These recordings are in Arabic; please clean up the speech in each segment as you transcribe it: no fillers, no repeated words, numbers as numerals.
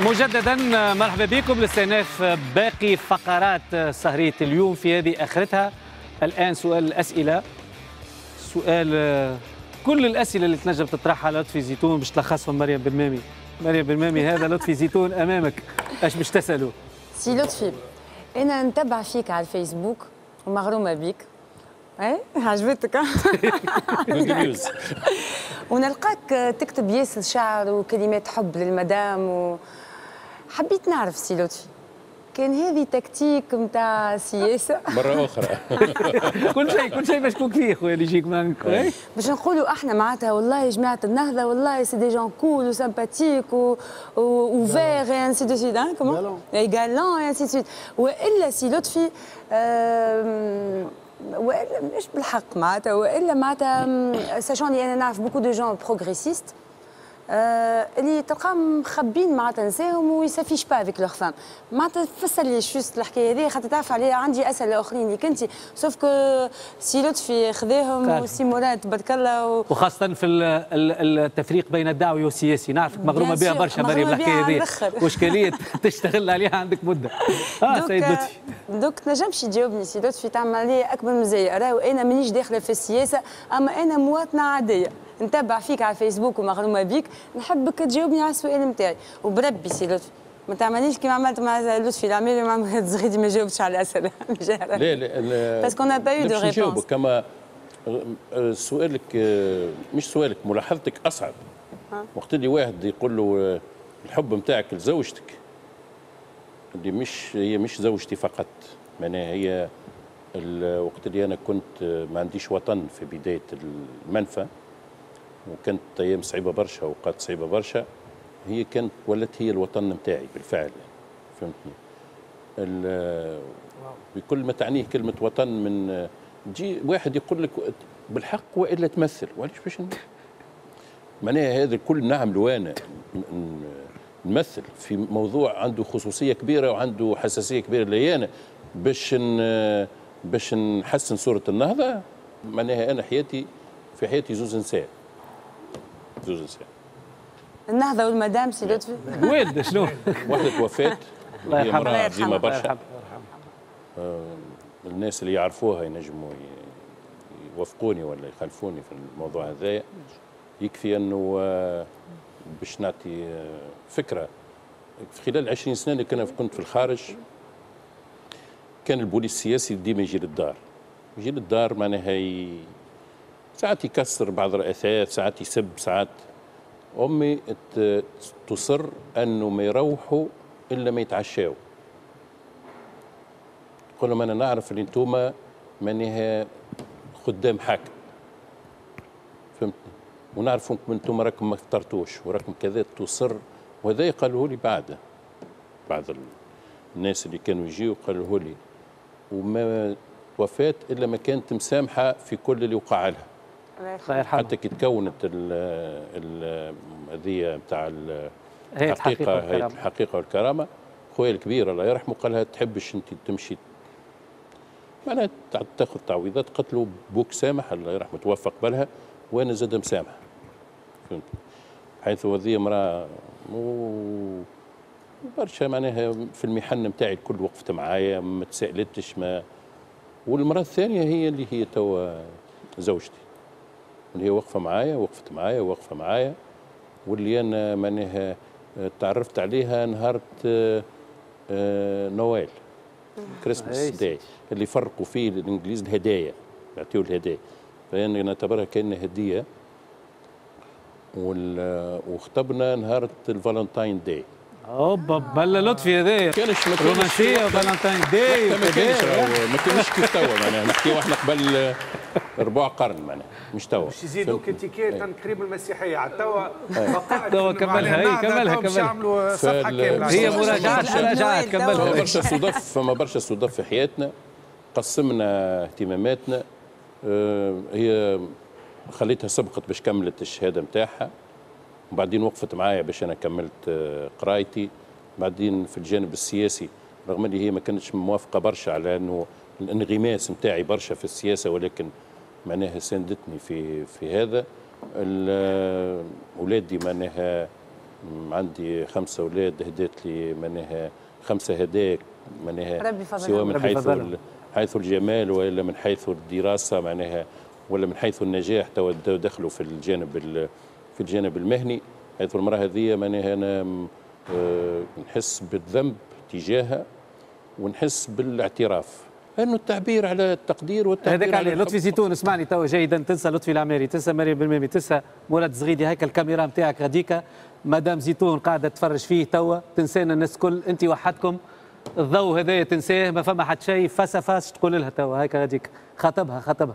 مجددا مرحبا بكم لاستئناف باقي فقرات سهرية اليوم في هذه آخرتها. الآن سؤال الأسئلة، سؤال كل الأسئلة اللي تنجم تطرحها على لطفي زيتون باش تلخصهم مريم بالمامي. مريم بالمامي هذا لطفي زيتون أمامك، اش باش تسألوا؟ سي لطفي، أنا نتبع فيك على الفيسبوك ومغرومة بيك. ايه عجبتك؟ ونلقاك تكتب ياسر شعر وكلمات حب للمدام حبيت نعرف سي لطفي، كان هذه تكتيك نتاع سياسه مرة أخرى؟ كل شيء مشكوك فيه خويا اللي يجيك معك. باش نقولوا احنا معناتها والله يا جماعه النهضه والله سي دي جون كول وسامباتيك وفير اي انسي دو سويت كومون اي غالون اي انسي دو سويت. والا سي لطفي والا مش بالحق معناتها، والا معناتها ساشون لي انا نعرف بوكو دو جون بروغريسيست اللي تلقاهم مخبين معناتها نساهم ويسافيش با افيك لوغ فام. معناتها تفسر لي شوست الحكايه هذه خاطر تعرف عليها عندي اسئله اخرين اللي كنت سوف كو سي لطفي خذاهم وسي مراد تبارك الله وخاصه في التفريق بين الدعوي والسياسي. نعرفك مغرومه بها برشا مريم الحكايه هذه واشكاليه تشتغل عليها عندك مده. سيد لطفي دوك تنجمش تجاوبني سي لطفي تعمل لي اكبر مزايا. راهو انا مانيش داخله في السياسه، اما انا مواطنه عاديه نتبع فيك على الفيسبوك ومغرومه بيك، نحبك تجاوبني على السؤال نتاعي وبربي سي لطفي ما تعمليش كيما عملت مع لطفي العميري مع الزغيدي ما جاوبتش على الاسئله. لا باسكو انا با يو دو ريبونس. كما سؤالك مش سؤالك، ملاحظتك اصعب. وقت اللي واحد يقول له الحب نتاعك لزوجتك اللي هي مش زوجتي فقط، معناها هي وقت اللي انا كنت ما عنديش وطن في بدايه المنفى وكانت ايام صعيبه برشا واوقات صعيبه برشا، هي كانت ولت هي الوطن نتاعي بالفعل، فهمتني؟ بكل ما تعنيه كلمه وطن، من تجي واحد يقول لك بالحق والا تمثل، وعلاش باش معناها هذا الكل نعملوا انا نمثل في موضوع عنده خصوصيه كبيره وعنده حساسيه كبيره لي انا باش نحسن صوره النهضه. معناها انا في حياتي زوز نساء. النهضه والمدام سي لطفي والد شنو؟ وحده توفات الله هي امراه يرحمها عظيمه برشا. الناس اللي يعرفوها ينجموا يوافقوني ولا يخالفوني في الموضوع هذايا. يكفي انه باش نعطي فكره، خلال 20 سنه اللي كنت في الخارج كان البوليس السياسي ديما يجي للدار معناها ساعات يكسر بعض الرئاسات، ساعات يسب، ساعات امي تصر انه ما يروحوا الا ما يتعشاوا. تقول لهم انا نعرف اللي انتوما معناها خدام حاكم، فهمتني؟ ونعرف انكم انتوما راكم ما فطرتوش وراكم كذا. تصر، وهذا قالوه لي بعض الناس اللي كانوا يجيوا قالوه لي، وما وفات الا ما كانت مسامحه في كل اللي وقع لها. حتى كي تكونت هذه نتاع الحقيقه والكرامه، خويا الكبير الله يرحمه قال لها تحبش انت تمشي معناها تاخذ تعويضات؟ قالت له بوك سامح الله يرحمه توفى قبلها وانا زاد مسامح، فهمت؟ حيث هذه امراه برشا معناها في المحن نتاعي الكل وقفت معايا، ما تسالتش والمراه الثانيه هي اللي هي توا زوجتي، اللي هي وقفت معايا واللي انا معناها تعرفت عليها نهار نويل كريسماس داي، اللي فرقوا فيه الانجليز الهدايا، يعطيوا الهدايا، فانا نعتبرها كأنها هديه. واختبنا نهار الفالنتاين داي. اوبا بلا لطفي هذايا كانش رومانسيه وفالنتاين داي ما كانش كيف توا معناها نحكيو احنا قبل ربع قرن معناها مش توا. باش يزيدوك اتيكيت قريب المسيحيه على توا كملها باش يعملوا صفحه كامله. هي مراجعات كملها. فما برشا صدف في حياتنا، قسمنا اهتماماتنا. هي خليتها سبقت باش كملت الشهاده نتاعها، وبعدين وقفت معايا باش انا كملت قرايتي. بعدين في الجانب السياسي رغم اللي هي ما كانتش موافقه برشا على انه الانغماس نتاعي برشا في السياسه، ولكن معناها ساندتني في هذا. اولادي معناها عندي 5 أولاد، هديت لي معناها 5 هدايا معناها ربي يفضلهم. سواء من ربي يفضلهم. حيث الجمال ولا من حيث الدراسة معناها ولا من حيث النجاح، تو دخلوا في الجانب المهني. حيث المرأة هذه معناها أنا نحس بالذنب تجاهها ونحس بالاعتراف انه التعبير على التقدير والتعبير هذاك عليه. على لطفي زيتون اسمعني توا جيدا، تنسى لطفي العماري، تنسى مريم بالمامي، تنسى مراد زغيدي، هيك الكاميرا نتاعك غاديكا مدام زيتون قاعده تفرج فيه توا، تنسانا الناس الكل، انت وحدكم الضوء هذايا تنساه، ما فما حد شيء، فاس تقول لها توا هيك غاديك، خاطبها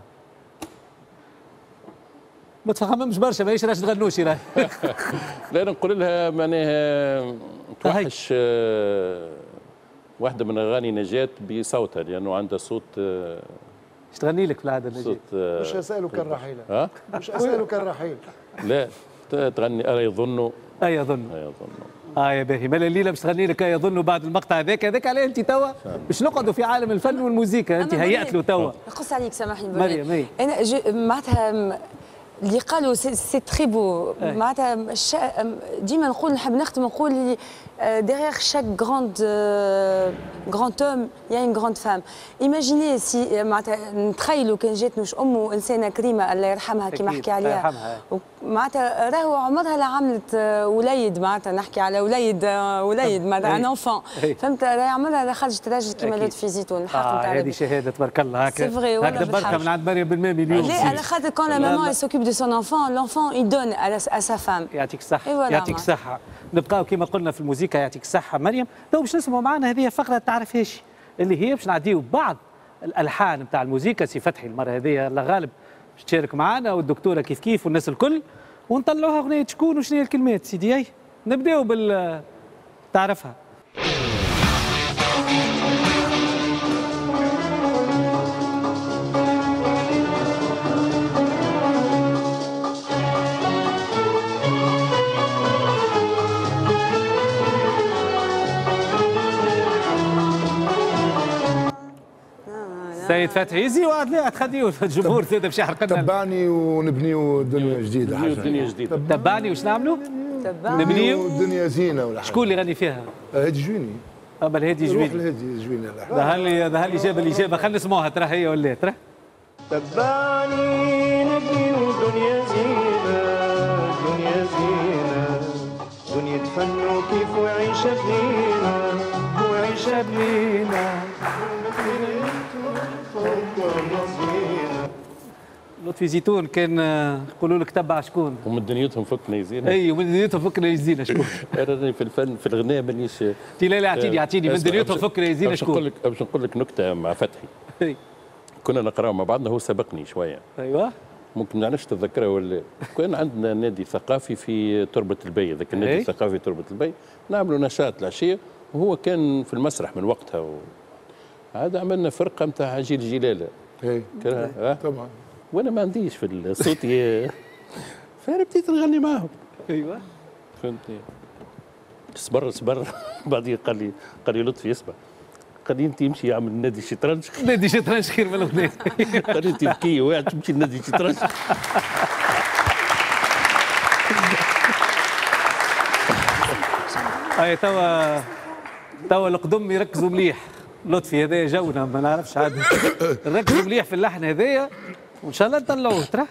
ما تفهمش برشا، ماهيش راش تغنوشي راهي. لا نقول لها معناها توحش واحدة من أغاني نجاة بصوتها، لأنه عندها صوت ايش تغني لك في العادة نجاة؟ مش أسألك الرحيل. مش أسألك الرحيل. لا تغني ألا يظن. يظن. يا باهي، مالا الليله باش تغني لك يظن بعد المقطع هذاك عليه انت توا باش نقعدوا في عالم الفن والموسيقى، انت هيأت له توا. نقص عليك سامحني مريم. انا معناتها اللي قالوا سي تري بو، معناتها ديما نقول نحب نختم نقول derrière chaque grand homme il y a une grande femme. Imaginez si معناتها نتخيلوا كان جاتنا امه انسانه كريمه الله يرحمها كيما نحكي عليها، معناتها راهو عمرها لا عملت وليد، معناتها نحكي على وليد معناتها ان انفون، فهمت، راهي عمرها لا خرجت راجل كيما لطفي زيتون. الحق نتاع هذه شهاده تبارك الله. هكا هكا بركه من عند مريم بالمامي اليوم. لا على خاطر كون لا مامان elle s'occupe de son enfant, l'enfant il donne à sa femme. يعطيك الصحة. يعطيك الصحة. نبقاو كما قلنا في الموسيقى، يعطيك الصحة مريم. تو باش نسمعوا معنا هذه فقرة تعرفهاش، اللي هي باش نعديو بعض الألحان نتاع الموسيقى. سي فتحي المرة هذه الله غالب باش تشارك معنا، والدكتورة كيف والناس الكل، ونطلعوها أغنية شكون وشنو هي الكلمات. سيدي أي نبداو تعرفها. سيد فتحي يزي واحد لا تخديو الجمهور زاد باش يحرق لنا. تبعني ونبنيو دنيا جديده. دنيا جديده. تبعني واش نعملوا؟ نبنيو دنيا زينه ولا حاجه. شكون اللي يغني فيها؟ هادي جويني. بل هادي جويني. روح لهادي جويني. ظهر لي جاب الإجابة، خلينا نسمعوها ترى هي ولا ترى. تبعني نبنيو دنيا زينه، دنيا فن وكيف وعيشه بنينه لطفي زيتون كان يقولوا لك تبع شكون؟ ومن دنيتهم فكنا يزينا. اي ومن دنيتهم فكنا يزينا شكون؟ انا في الفن في الغناء مانيش. لا اعطيني من دنيتهم فكنا يزينا شكون؟ باش نقول لك نكته مع فتحي. كنا نقراو مع بعضنا، هو سبقني شويه. ايوه. ممكن ما نعرفش تتذكرها ولا. كان عندنا نادي ثقافي في تربة البي، ذاك النادي الثقافي في تربة البي، نعملوا نشاط العشيه، وهو كان في المسرح من وقتها هذا عملنا فرقه نتاع جيل جلاله. طبعا. وانا ما عنديش في الصوت فانا بديت نغني معاهم. ايوه فهمتني. صبر بعدين قال لي لطفي اسمع، قال لي انت يمشي يعمل نادي الشطرنج. نادي الشطرنج خير من الاغنيه. قال لي انت ذكيه واحد تمشي لنادي الشطرنج. اي توا القدم يركزوا مليح. لطفي هذايا جونا ما نعرفش عاد. ركزوا مليح في اللحن هذايا وان شاء الله نطلعوه ترى.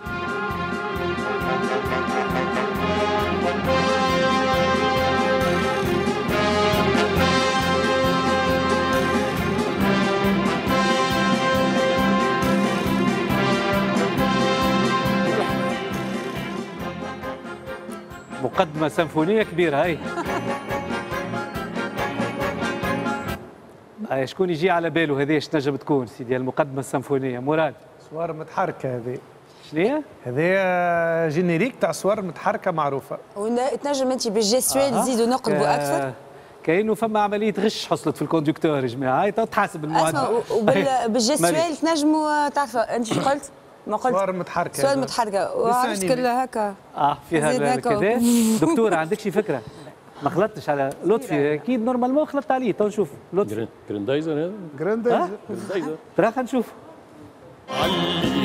مقدمة سيمفونية كبيرة هاي. شكون يجي على باله هذه ايش تنجم تكون سيدي المقدمة السيمفونية؟ مراد. صور متحركة هذه. شنو هي؟ هذه جينيريك تاع صور متحركة معروفة. وتنجم انت بالجيستوال نزيدوا نقلبوا اكثر. كاينه فما عملية غش حصلت في الكوندكتور يا جماعة، هاي تحاسب المعدل. وبالجيستوال تنجموا تعرفوا انت شو قلت؟ ما قلت صور متحركة. صور متحركة وعرفت كلها هكا. فيها كذا. دكتورة عندك شي فكرة؟ ما خلطتش على لطفي اكيد نورمالمون خلطت عليه. تو نشوف لطفي. جراندايزر هذا؟ جراندايزر. ترى خلينا نشوف. علي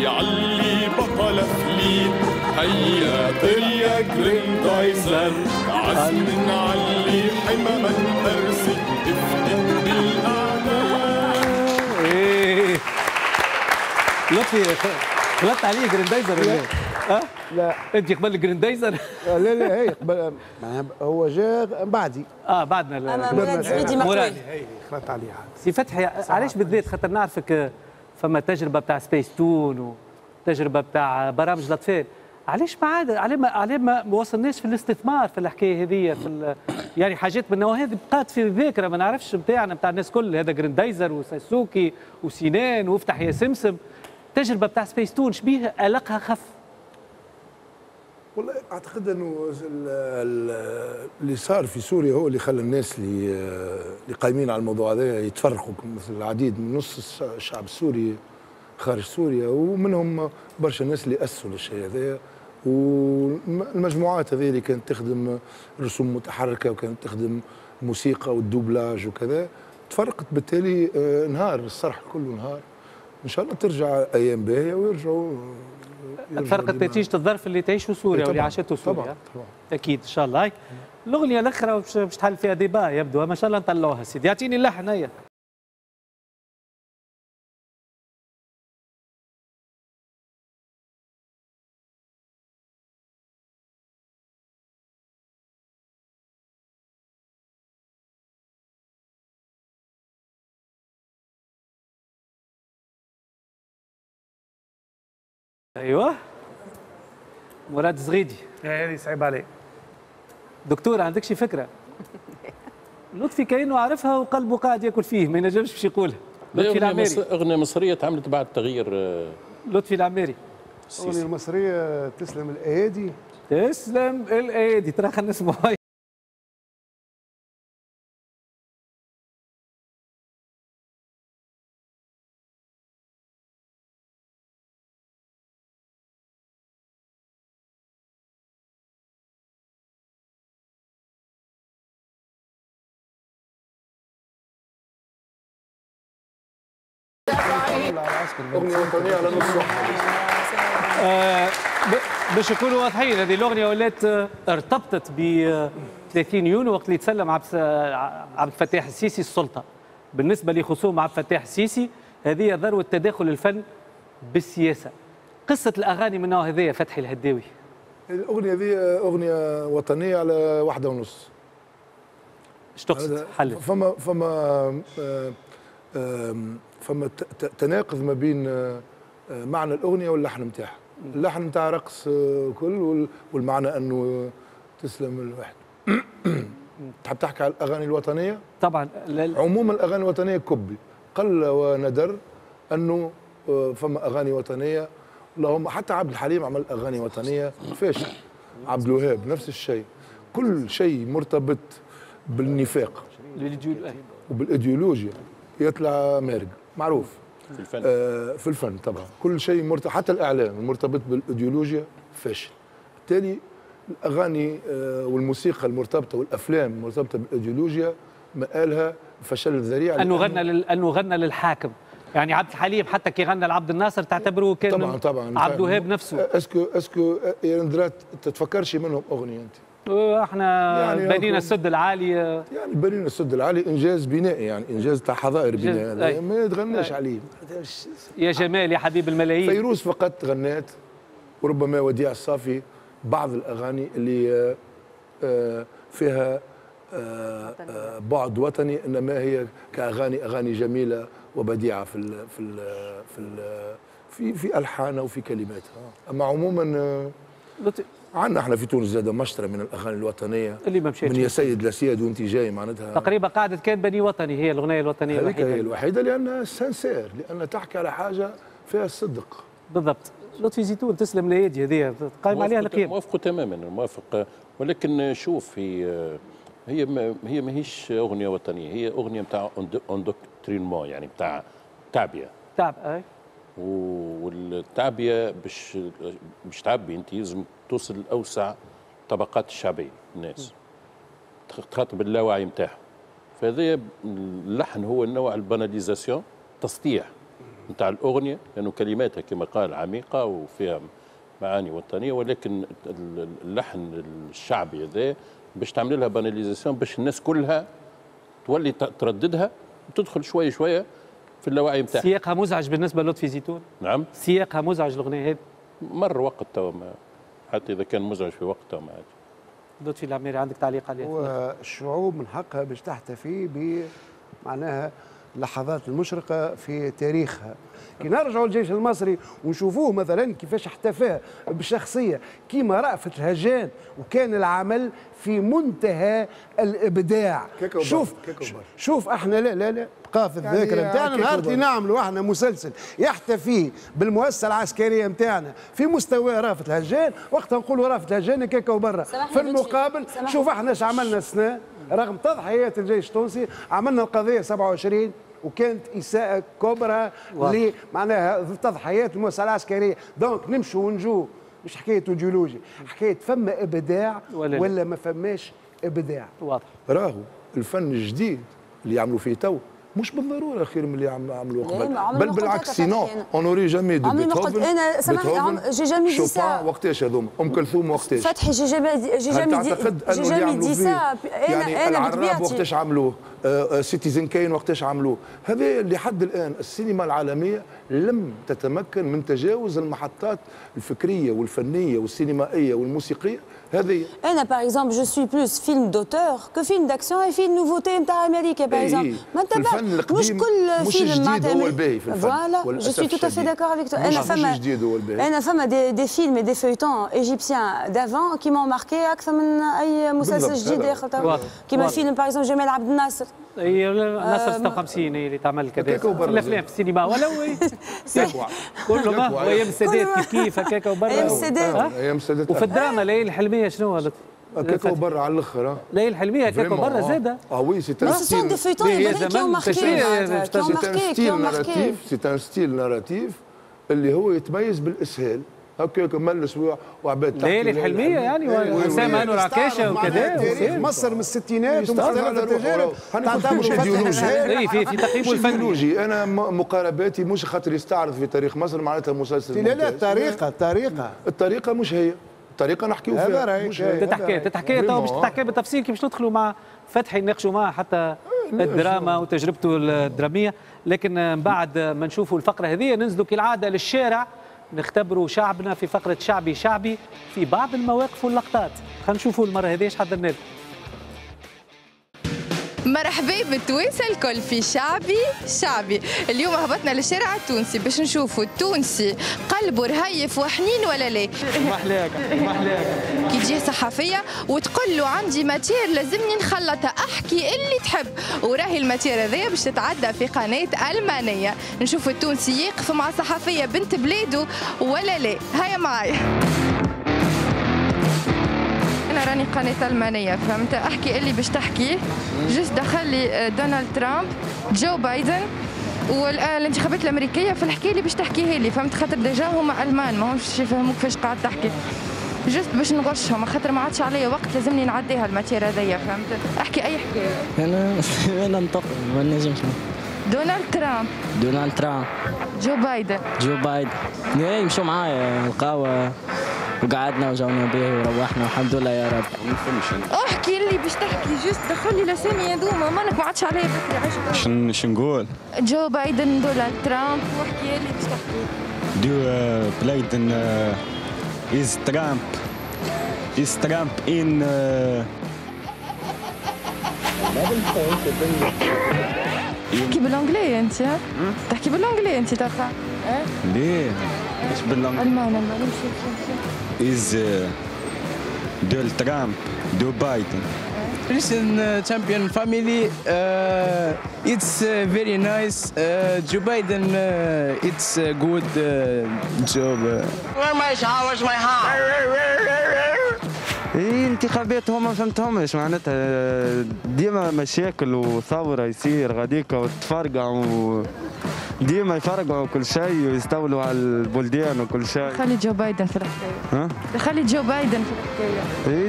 يعلي بطل فليت. هيا هيا جريندايزر عزم نعلي حمم الأرسي افتن بالأعلام. ايه لطفي غلطت عليه جريندايزر ولا ايه؟ لا انت قبل جريندايزر؟ لا لا هي قبل هو جاء بعدي. بعدنا اما مراد زغيدي مقبول. هي خلطت عليها. سي فتحي علاش بالذات؟ خاطر نعرفك فما تجربه بتاع سبيس تون وتجربه بتاع برامج الاطفال، علاش ما عاد على ما وصلناش في الاستثمار في الحكايه هذه في يعني حاجات من النوع هذه بقات في الذاكره ما نعرفش بتاعنا بتاع الناس كل هذا جريندايزر وساسوكي وسنان وافتح يا سمسم. التجربه بتاع سبيس تون شبيه قلقها خف؟ والله اعتقد انه اللي صار في سوريا هو اللي خلى الناس اللي قايمين على الموضوع هذا يتفرقوا، مثل العديد من نص الشعب السوري خارج سوريا، ومنهم برشا الناس اللي اسسوا للشيء هذا، والمجموعات هذه اللي كانت تخدم رسوم متحركه وكانت تخدم موسيقى والدوبلاج وكذا تفرقت، بالتالي نهار الصرح كله نهار. ان شاء الله ترجع ايام باهيه ويرجعوا فرقت نتيجه الظرف اللي تعيشه سوريا واللي عاشته سوريا. طبعا اكيد ان شاء الله. الاغنيه الاخرى باش تحل فيها ديبا يبدو، ما شاء الله نطلعوها سيدي. يعطيني اللحن هيا. ايوه مراد زغيدي. هذه صعيب عليه. دكتور عندك شي فكره؟ لطفي كانه عارفها وقلبه قاعد ياكل فيه ما ينجمش باش يقولها. لطفي العميري. اغنيه مصريه تعملت بعد تغيير لطفي العميري. الاغنيه المصريه تسلم الايادي. تسلم الايادي. ترى خلينا نسمعوها. اغنيه وطنيه على نص باش نكونوا واضحين، هذه الاغنيه ولات ارتبطت ب 30 يونيو وقت اللي تسلم عبد الفتاح السيسي السلطه. بالنسبه لخصوم عبد الفتاح السيسي هذه ذروه تداخل الفن بالسياسه. قصه الاغاني من النوع هذايا فتحي الهداوي. الاغنيه هذه اغنيه وطنيه على 1:30. ايش تقصد؟ حل فما تناقض ما بين معنى الاغنيه واللحن نتاعها. اللحن نتاع رقص كل، والمعنى انه تسلم الواحد. تحب تحكي على الاغاني الوطنيه؟ طبعا. عموما الاغاني الوطنيه كبي قل وندر انه فما اغاني وطنيه، اللهم حتى عبد الحليم عمل اغاني وطنيه فاشل، عبد الوهاب نفس الشيء. كل شيء مرتبط بالنفاق وبالايديولوجيا يطلع مارق معروف في الفن. في الفن طبعا كل شيء مرتبط، حتى الاعلام المرتبط بالايديولوجيا فاشل. بالتالي الاغاني والموسيقى المرتبطه والافلام المرتبطه بالايديولوجيا مآلها فشل الذريع. انه غنى للحاكم، يعني عبد الحليم حتى كي غنى لعبد الناصر تعتبره كان طبعا عبد الوهاب نفسه. اسكو يا ندرات تتفكرش منهم اغنيه انت؟ احنا يعني بنينا السد العالي، يعني بنينا السد العالي انجاز بنائي، يعني انجاز تاع حظائر بنائي ما يتغناش عليه. يا جمال يا حبيب الملايين. فيروز فقط غنات، وربما وديع الصافي بعض الاغاني اللي فيها بعد وطني، انما هي اغاني جميله وبديعه في الحانها وفي كلماتها. اما عموما عندنا احنا في تونس زاد مشترى من الاغاني الوطنيه اللي ما مشيتش من يا سيد لا سيد وانت جاي معناتها تقريبا قاعده كان بني وطني هي الاغنيه الوطنيه الوحيده. هي الوحيده لانها سانسير، لان تحكي على حاجه فيها الصدق. بالضبط. لطفي زيتون تسلم الايادي هذه قايم عليها القيم. موافقه تماما موافق، ولكن شوف هي ماهيش اغنيه وطنيه، هي اغنيه نتاع اندوكترينمون، يعني نتاع تعبئه. اي. والتعبئه باش تعبي انت لازم توصل لاوسع طبقات الشعبيه الناس، تخاطب اللاوعي نتاعهم. فهذا اللحن هو النوع الباناليزاسيون، تسطيح نتاع الاغنيه، لانه كلماتها كما قال عميقه وفيها معاني وطنيه، ولكن اللحن الشعبي هذا باش تعمل لها باناليزاسيون باش الناس كلها تولي ترددها وتدخل شويه شويه في اللاوعي نتاعها. سياقها مزعج بالنسبه للطفي زيتون؟ نعم سياقها مزعج الاغنيه هذه؟ مر وقت توا، حتى اذا كان مزعج في وقت توا ما عادش. لطفي العميري عندك تعليق عليه؟ والشعوب من حقها باش تحتفي بمعناها اللحظات المشرقة في تاريخها. كي نرجعوا للجيش المصري ونشوفوه مثلا كيفاش احتفى بشخصية كيما رأفت الهجان، وكان العمل في منتهى الإبداع. شوف احنا لا بقى في الذاكرة نتاعنا نهار اللي نعملوا احنا مسلسل يحتفي بالمؤسسة العسكرية نتاعنا في مستوى رأفت الهجان، وقتها نقولوا رأفت الهجان كيكا وبرا. في المقابل شوف احنا ايش عملنا السنة رغم تضحيات الجيش التونسي، عملنا القضية 27 وكانت إساءة كبرى معناها تضحيات المؤسسة العسكرية. دونك نمشوا ونجوا، مش حكاية ايديولوجي، حكاية فما إبداع ولا ما فماش إبداع. واضح. راهو الفن الجديد اللي يعملوا فيه تو مش بالضروره خير من اللي عملوه قبل، بل بالعكس. سينو اون اوري جامي دو بيتهوفن. انا سامحني جي جامي دي سا. وقتاش هذوما كلثوم وقتاش؟ فتحي جي جامي دي سا. يعني العراب وقتاش عملوه؟ سيتيزن كاين وقتاش عملوه؟ هذا لحد الان السينما العالميه لم تتمكن من تجاوز المحطات الفكريه والفنيه والسينمائيه والموسيقيه هذه. انا باغ اكزومبل جو سوي بلوس فيلم دوتور كو فيلم داكسيون اي فيلم نوفوتي نتاع امريكا باغ اكزومبل. ما نتبعش مش كل فيلم معناتها هو الباهي في الفن. فوالا جو سوي تو افي داكور افيك تو. انا فما دي فيلم دي فeuilletons ايجيبسيان دافون كي مون ماركي اكثر من اي مسلسل جديد اخر، كيما فيلم باغ اكزومبل جمال عبد الناصر. هي ناصر 56 هي اللي تعمل كذا في الافلام في السينما ولا كله ما ايام السادات كيف هكاك وبرا. ايام السادات وفي الدراما ليالي الحلميه شنو هذا؟ هكاك وبرا على الاخر. ليالي الحلميه هكاك وبرا زاده. وي سي ان ستيل دي فeuilletons qui ont marqué. سي ان ستيل ناراتيف اللي هو يتميز بالاسهال هكاك ملس وعباد تحكي. ليالي الحلميه يعني وسام انور عكاشه وكذا. مصر من الستينات ومختلف التجارب تعتبر في تقييم الفن. انا مقارباتي مش خاطر يستعرض في تاريخ مصر معناتها مسلسل. لا الطريقه مش هي الطريقه نحكيو فيها. مش تتحكي تو باش تحكي بالتفصيل كي باش ندخلوا مع فتحي نناقشوا معه حتى الدراما وتجربته الدراميه، لكن من بعد ما نشوفوا الفقره هذه ننزلوا كالعاده للشارع نختبروا شعبنا في فقرة شعبي في بعض المواقف واللقطات. خلينا نشوفوا المرة هذه ايش حضرنا لكم. مرحبا بالتوانسة الكل في شعبي. اليوم هبطنا للشارع التونسي باش نشوفوا التونسي قلبه رهيف وحنين ولا لا. محلاك كي تجي صحفية وتقول له عندي ماتير لازمني نخلطها، احكي اللي تحب، وراهي الماتير هذيا باش تتعدى في قناة ألمانية. نشوفوا التونسي يقف مع صحفية بنت بلاده ولا لا. هيا معايا. أنا راني قناة ألمانية فهمت، أحكي اللي باش تحكيه. جست دخل لي دونالد ترامب، جو بايدن والانتخابات الأمريكية، فالحكي اللي باش تحكيه لي فهمت، خاطر ديجا هما ألمان ما همش يفهموك كيفاش قاعد تحكي. جست باش نغشهم خاطر ما عادش عليا وقت لازمني نعديها الماتير هذيا فهمت. احكي أي حكاية. أنا نطق ما نجمش. دونالد ترامب جو بايدن يمشوا معايا القهوة وقعدنا وجاونا به وروحنا والحمد لله يا رب. احكي اللي باش تحكي. جست دخل لي الاسامي هذوما مالك ما عادش عليا فكري. شنو نقول؟ جو بايدن دونالد ترامب واحكي اللي باش تحكي. بايدن از ترامب ان تحكي بالانجلي انت؟ تحكي بالانجلي انت ترى؟ ليه؟ مش بالانجلي. الماني is Donald Trump, Joe Biden. Christian champion family, it's very nice. Joe Biden, it's a good job. Where's my house? الانتخابات هما ما فهمتهمش معناتها ديما مشاكل وثوره يصير غاديكا وتفرقعوا ديما يفرقعوا كل شيء ويستولوا على البلدان وكل شيء. خلي جو بايدن في الحكايه. خلي جو بايدن في الحكايه.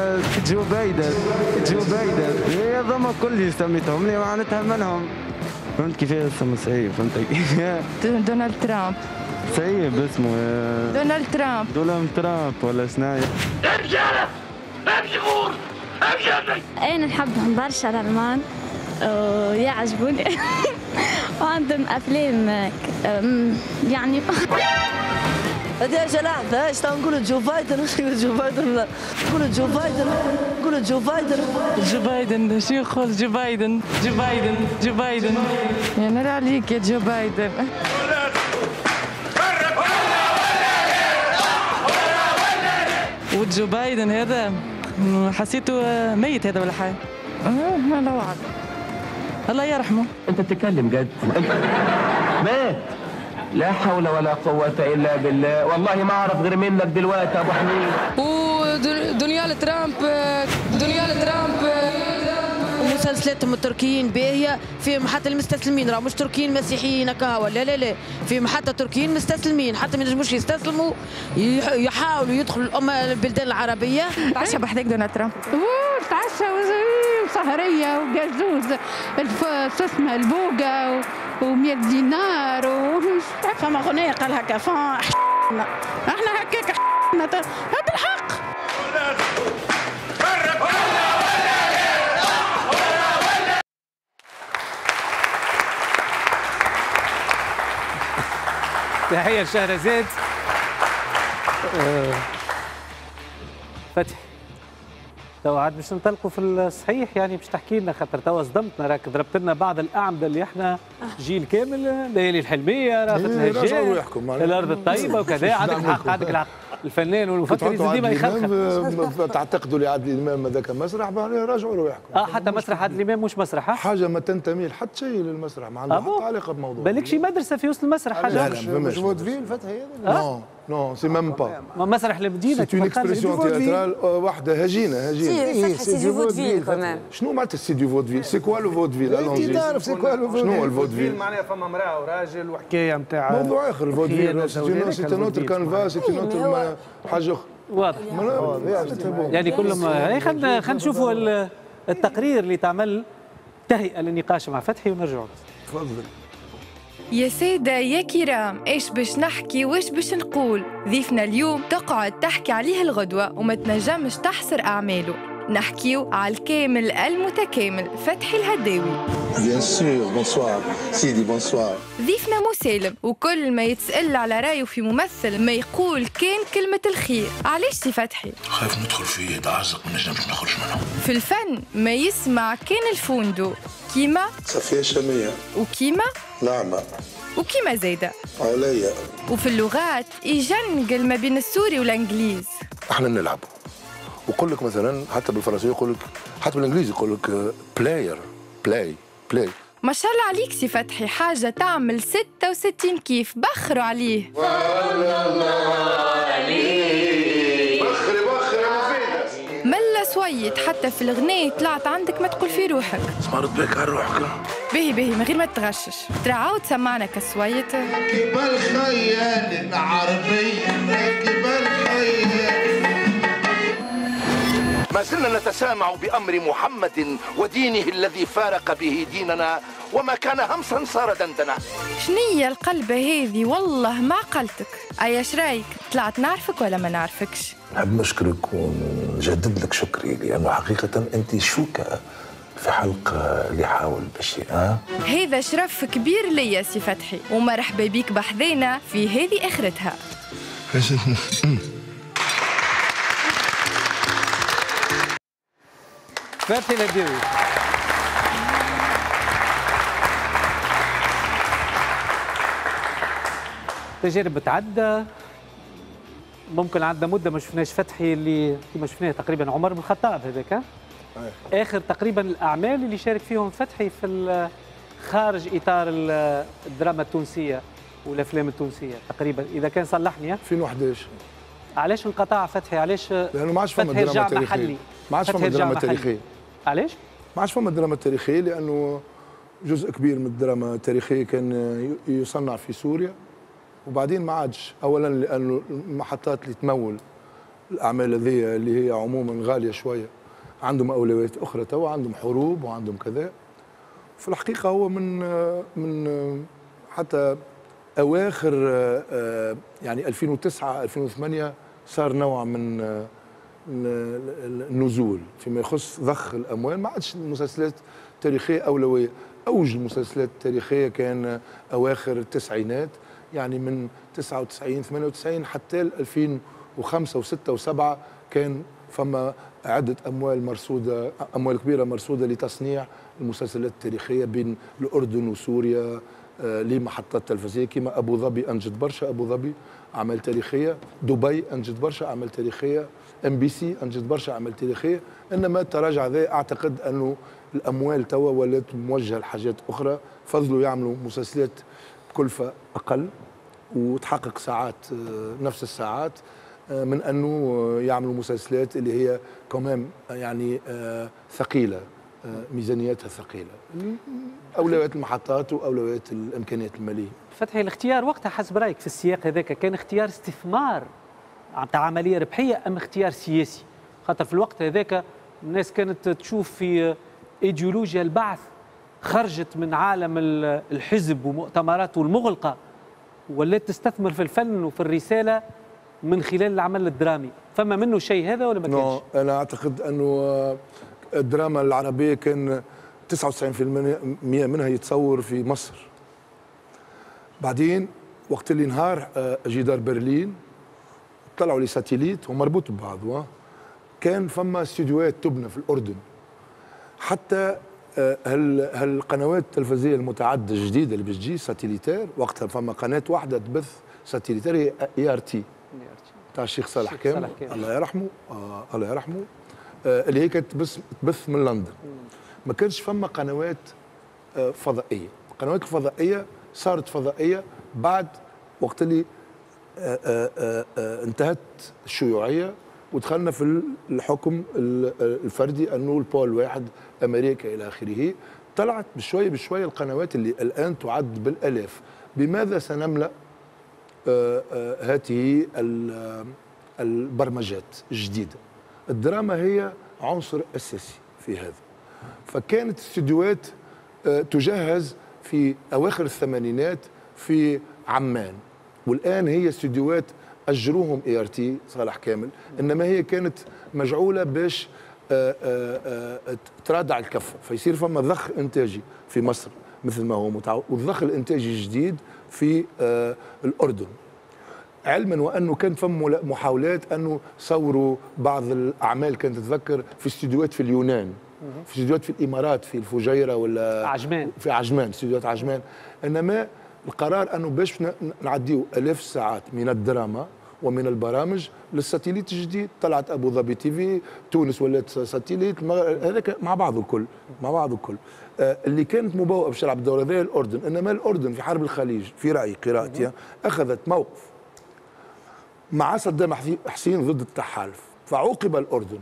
جو بايدن هذوما كل اللي سميتهم لي معناتها منهم فهمت كيفاش اسمه صعيب، فهمت كيف؟ دونالد ترامب. صعيب اسمه دونالد ترامب ولا شناهي. امشي انا امشي غور امشي انا نحبهم برشا الالمان ويعجبوني وعندهم افلام يعني هذه يا جماعه ايش نقولوا جو بايدن نقولوا جو بايدن شو يقول جو بايدن يا نرى عليك يا جو بايدن. وجو بايدن هذا حسيته ميت هذا ولا حاجه؟ الله أعلم. الله يرحمه. انت بتتكلم جد؟ مات. لا حول ولا قوة إلا بالله، والله ما أعرف غير منك دلوقتي يا أبو حميد. ودونالد ترامب مسلسلاتهم التركيين باهية، فيهم حتى المستسلمين، راه مش تركيين مسيحيين هكا، لا فيهم حتى تركيين مستسلمين، حتى ما ينجموش يستسلموا، يحاولوا يدخلوا البلدان العربية. تعشى بحذاك دونالد ترامب. تعشى وسهرية وقزوز اسمها البوقة و100 دينار فما أغنية قال هكا احنا هكاك بالحق. تحية لشهرزاد. فتحي تو عاد باش ننطلقوا في الصحيح، يعني باش تحكي لنا خاطر توا صدمتنا، راك ضربت لنا بعض الاعمده اللي احنا جيل كامل، ليالي الحلميه، رافت الهجان، الارض الطيبه وكذا. عندك الحق الفنان والمفكر يزيد ديما يخرخر. تعتقدوا اللي عادل الامام هذاك مسرح راجعوا رواحكم. حتى مسرح عادل الامام مش مسرح، حاجه ما تنتمي لحتى شيء للمسرح، ما عندها حتى علاقه بموضوع. بالك شي مدرسه في وسط المسرح حاجه. لا مش فودفيل فتحي هذا. نو سي ميم با. مسرح المدينه سي اون اكسبرسيون تياترال واحده هجينه. سي دو فودفيل كمان. شنو معناتها سي دو فودفيل؟ سي كوا لو فودفيل؟ انت تعرف سي كوا لو فودفيل؟ شنو هو الفودفيل؟ معناها فما امراه وراجل وحكايه نتاع موضوع اخر. الفودفيل سي نوتر كانفاس، سي نوتر حاجه اخرى. واضح. يعني كلهم خلينا نشوفوا التقرير اللي تعمل تهيئه للنقاش مع فتحي ونرجعوا. تفضل. يا سادة يا كرام، ايش باش نحكي وايش باش نقول؟ ضيفنا اليوم تقعد تحكي عليه الغدوة وما تنجمش تحصر أعماله. نحكيو على الكامل المتكامل فتحي الهداوي. بيان سور. بونسوار سيدي. بونسوار. ضيفنا مسالم، وكل ما يتسأل على رايه في ممثل ما يقول كان كلمة الخير. علاش سي فتحي؟ خايف ندخل فيه دعزق ما نجمش نخرج منه. في الفن ما يسمع كان الفوندو كيما صفية شامية وكيما نعمة وكيما زايدة عليا. وفي اللغات يجنقل ما بين السوري والانجليز. احنا نلعبوا ويقول لك مثلا حتى بالفرنسيه يقول لك، حتى بالانجليزي يقول لك بلاير بلاي. ما شاء الله عليك سي فتحي، حاجه تعمل 66 كيف. بخروا عليه. بخري ملا سويت حتى في الغناء طلعت عندك ما تقول في روحك. صارت بك على روحك. باهي من غير ما تغشش. ترى عاود سمعنا كسويت. راكب الخيال العربي راكب الخيال. ما زلنا نتسامع بأمر محمد ودينه الذي فارق به ديننا، وما كان همسا صار دندنا. شنية القلبة هذه والله ما عقلتك. أيا شرايك طلعت نعرفك ولا ما نعرفكش؟ نحب نشكرك ونجدد لك شكري، لأنه حقيقة أنت شوكة في حلق اللي يحاول بشيء. هذا شرف كبير ليا سي فتحي، ومرحبا بيك بحذينا في هذه آخرتها. فتحي الهداوي. تجارب بتعدى، ممكن عندنا مده ما شفناش فتحي اللي كما شفناه تقريبا عمر بن الخطاب هذاك. اخر تقريبا الاعمال اللي شارك فيهم فتحي في خارج اطار الدراما التونسيه والافلام التونسيه تقريبا، اذا كان صلحني. 2011. علاش انقطع فتحي؟ علاش لانه ما عادش فما دراما تاريخيه. ما عادش فما دراما تاريخيه. علاش؟ ما عادش فما دراما تاريخيه لانه جزء كبير من الدراما التاريخيه كان يصنع في سوريا، وبعدين ما عادش. اولا لانه المحطات اللي تمول الاعمال هذه اللي هي عموما غاليه شويه عندهم اولويات اخرى، توا عندهم حروب وعندهم كذا. في الحقيقه هو من حتى اواخر يعني 2009 2008 صار نوع من النزول فيما يخص ضخ الاموال. ما عادش المسلسلات التاريخيه اولويه. اوج المسلسلات التاريخيه كان اواخر التسعينات، يعني من 99 98 حتى 2005 و6 و7 كان فما عده اموال مرصوده، اموال كبيره مرصوده لتصنيع المسلسلات التاريخيه بين الاردن وسوريا لمحطات تلفزيونيه كما ابو ظبي انجت برشا، ابو ظبي اعمال تاريخيه، دبي انجت برشا اعمال تاريخيه، MBC انجت برشا اعمال تاريخيه. انما التراجع ذا اعتقد انه الاموال توا ولات موجهه لحاجات اخرى، فضلوا يعملوا مسلسلات بكلفه اقل وتحقق ساعات نفس الساعات من انه يعملوا مسلسلات اللي هي كمان يعني ثقيله، ميزانياتها ثقيله. اولويات المحطات واولويات الامكانيات الماليه. فتحي، الاختيار وقتها حسب رايك في السياق هذاك كان اختيار استثمار تاع عمليه ربحيه ام اختيار سياسي؟ خاطر في الوقت هذاك الناس كانت تشوف في ايديولوجيا البعث خرجت من عالم الحزب ومؤتمراته المغلقه ولات تستثمر في الفن وفي الرساله من خلال العمل الدرامي. فما منه شيء هذا ولا ما كانش؟ انا اعتقد انه الدراما العربيه كان 99% منها يتصور في مصر. بعدين وقت اللي انهار جدار برلين طلعوا لي ساتيليت ومربوط ببعضه، كان فما استديوهات تبنى في الاردن. حتى هالقنوات التلفزيونيه المتعدده الجديده اللي بتجي ساتيليتير، وقتها فما قناه واحده تبث ساتيليتير هي ERT تاع الشيخ صالح كامل الله يرحمه، الله يرحمه، اللي هي كانت تبث من لندن. ما كانش فما قنوات فضائيه. القنوات الفضائيه صارت فضائيه بعد وقت اللي انتهت الشيوعيه ودخلنا في الحكم الفردي، انه البول الواحد، امريكا الى اخره. طلعت بشويه بشويه القنوات اللي الان تعد بالالاف. بماذا سنملا هذه البرمجات الجديده؟ الدراما هي عنصر اساسي في هذا. فكانت استديوهات تجهز في اواخر الثمانينات في عمان، والان هي استديوهات اجروهم ERT صالح كامل، انما هي كانت مجعوله باش ترادع الكفه، فيصير فما ضخ انتاجي في مصر مثل ما هو متعود، والضخ الانتاجي الجديد في الاردن. علما وانه كان فما محاولات انه صوروا بعض الاعمال، كانت تتذكر في استديوهات في اليونان، في استديوهات في الامارات، في الفجيره ولا عجمان، في عجمان، استديوهات عجمان. انما القرار انه باش نعديو الاف الساعات من الدراما ومن البرامج للساتيليت الجديد. طلعت ابو ظبي TV، تونس ولات ساتيليت، هذاك مع بعض الكل، مع بعض الكل. اللي كانت مبوءه باش تلعب الدور هذا الاردن. انما الاردن في حرب الخليج في رايي قراءتي اخذت موقف مع صدام حسين ضد التحالف، فعوقب الاردن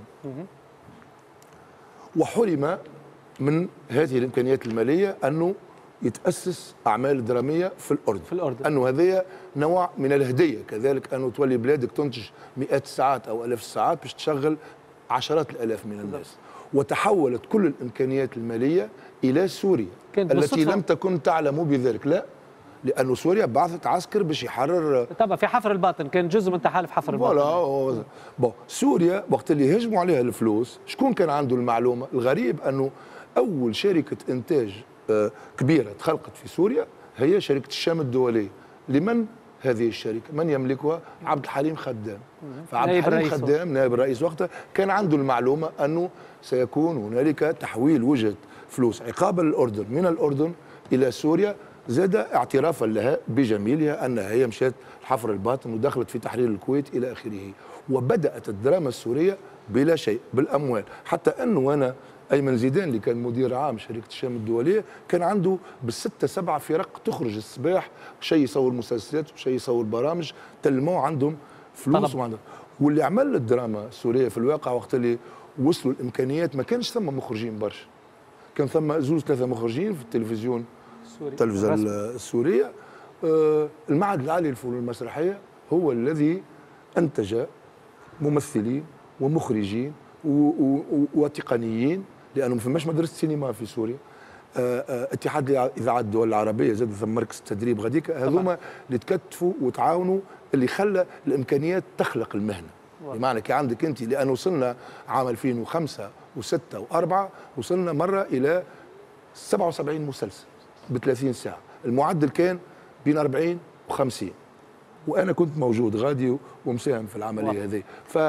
وحرم من هذه الامكانيات الماليه انه يتاسس اعمال دراميه في الاردن. انه هذه نوع من الهديه، كذلك انه تولي بلادك تنتج مئات الساعات او الاف الساعات باش تشغل عشرات الالاف من الناس. وتحولت كل الامكانيات الماليه الى سوريا التي لم تكن تعلم بذلك. لا، لانه سوريا بعثت عسكر باش يحرر، طبعا في حفر الباطن، كان جزء من تحالف حفر الباطن. بون سوريا وقت اللي هجموا عليها الفلوس، شكون كان عنده المعلومه؟ الغريب انه اول شركه انتاج كبيره تخلقت في سوريا هي شركه الشام الدوليه. لمن هذه الشركه؟ من يملكها؟ عبد الحليم خدام. فعبد الحليم خدام نائب الرئيس وقتها كان عنده المعلومه انه سيكون هنالك تحويل وجهه فلوس عقابا للاردن من الاردن الى سوريا، زاد اعترافا لها بجميلها انها هي مشات حفر الباطن ودخلت في تحرير الكويت الى اخره. وبدات الدراما السوريه بلا شيء، بالاموال. حتى انه انا ايمن زيدان اللي كان مدير عام شركه الشام الدوليه كان عنده بالستة 7 فرق تخرج الصباح، شيء يصور مسلسلات وشيء يصور برامج، تلموا عندهم فلوس وعندهم. واللي عمل الدراما السوريه في الواقع وقت اللي وصلوا الامكانيات ما كانش ثم مخرجين برشا، كان ثم 2-3 مخرجين في التلفزيون التلفزه السوريه. المعهد العالي للفنون المسرحيه هو الذي انتج ممثلين ومخرجين وتقنيين، لانه ما فماش مدرسه سينما في سوريا. اتحاد اذاعات الدول العربيه زاد ثم مركز التدريب غاديك، هذوما اللي تكتفوا وتعاونوا اللي خلى الامكانيات تخلق المهنه. بمعنى كي عندك انت، لان وصلنا عام 2005 و6 و4 وصلنا مره الى 77 مسلسل ب 30 ساعه، المعدل كان بين 40 و50، وانا كنت موجود غادي ومساهم في العمليه هذه.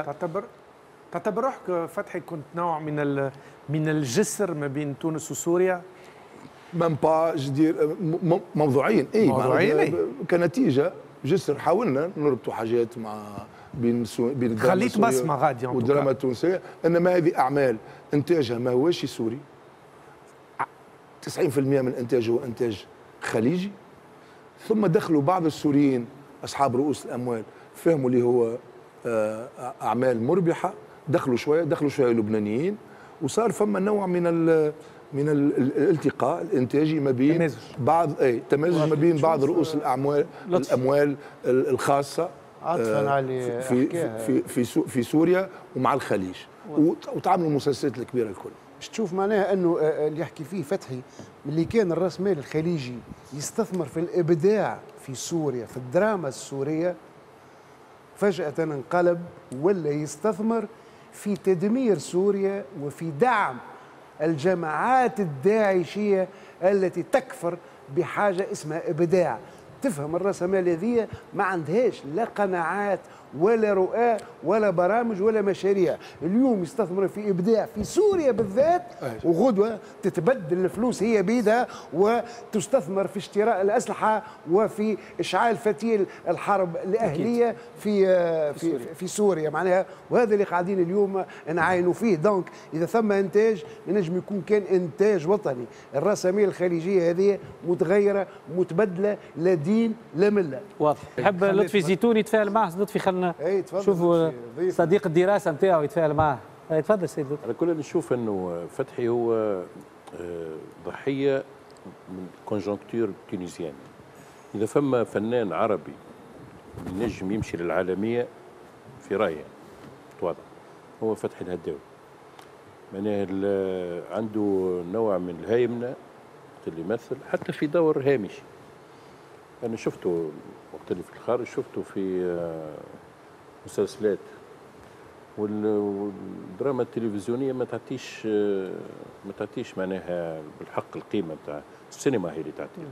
تعتبر روحك فتحي كنت نوع من الجسر ما بين تونس وسوريا؟ مام با جدير موضوعين موضوعين كنتيجه جسر. حاولنا نربطوا حاجات مع بين الدراما خليك بصمه غادي والدراما التونسيه، انما هذه اعمال انتاجها ما هوش سوري، 90% من انتاجه انتاج خليجي. ثم دخلوا بعض السوريين اصحاب رؤوس الاموال فهموا اللي هو اعمال مربحه، دخلوا شويه لبنانيين، وصار فما نوع من الالتقاء الانتاجي ما بين تمازج ما بين بعض رؤوس الاموال الخاصه عطفا على في سوريا ومع الخليج، وتعاملوا المسلسلات الكبيره الكل. باش تشوف معناها انه اللي يحكي فيه فتحي، اللي كان الراس مال الخليجي يستثمر في الابداع في سوريا في الدراما السوريه، فجأة انقلب ولا يستثمر في تدمير سوريا وفي دعم الجماعات الداعشية التي تكفر بحاجة اسمها إبداع. تفهم الرأسمالية هذه ما عندهاش لا قناعات ولا رؤى ولا برامج ولا مشاريع. اليوم يستثمر في إبداع في سوريا بالذات، وغدوة تتبدل الفلوس هي بيدها وتستثمر في اشتراء الأسلحة وفي إشعال فتيل الحرب الأهلية في سوريا معناها. وهذا اللي قاعدين اليوم نعاينوا فيه. دونك إذا ثم إنتاج ينجم يكون كان إنتاج وطني. الرأسمالية الخليجية هذه متغيرة متبدلة، لا دين لا ملة. واضح. نحب لطفي زيتوني يتفاعل معه. لطفي خلنا شوفوا صديق الدراسه نتاعو يتفاعل معاه. تفضل سيد لطفي. على كل نشوف انه فتحي هو ضحيه من الكونجونكتور التونسيان. اذا فما فنان عربي ينجم يمشي للعالميه في رايي واضح هو فتحي الهداوي. معناها عنده نوع من الهيمنه اللي يمثل حتى في دور هامشي. انا شفته وقت اللي في الخارج، شفته في مسلسلات، والدراما التلفزيونيه ما تعطيش معناها بالحق القيمه نتاع السينما، هي اللي تعطي.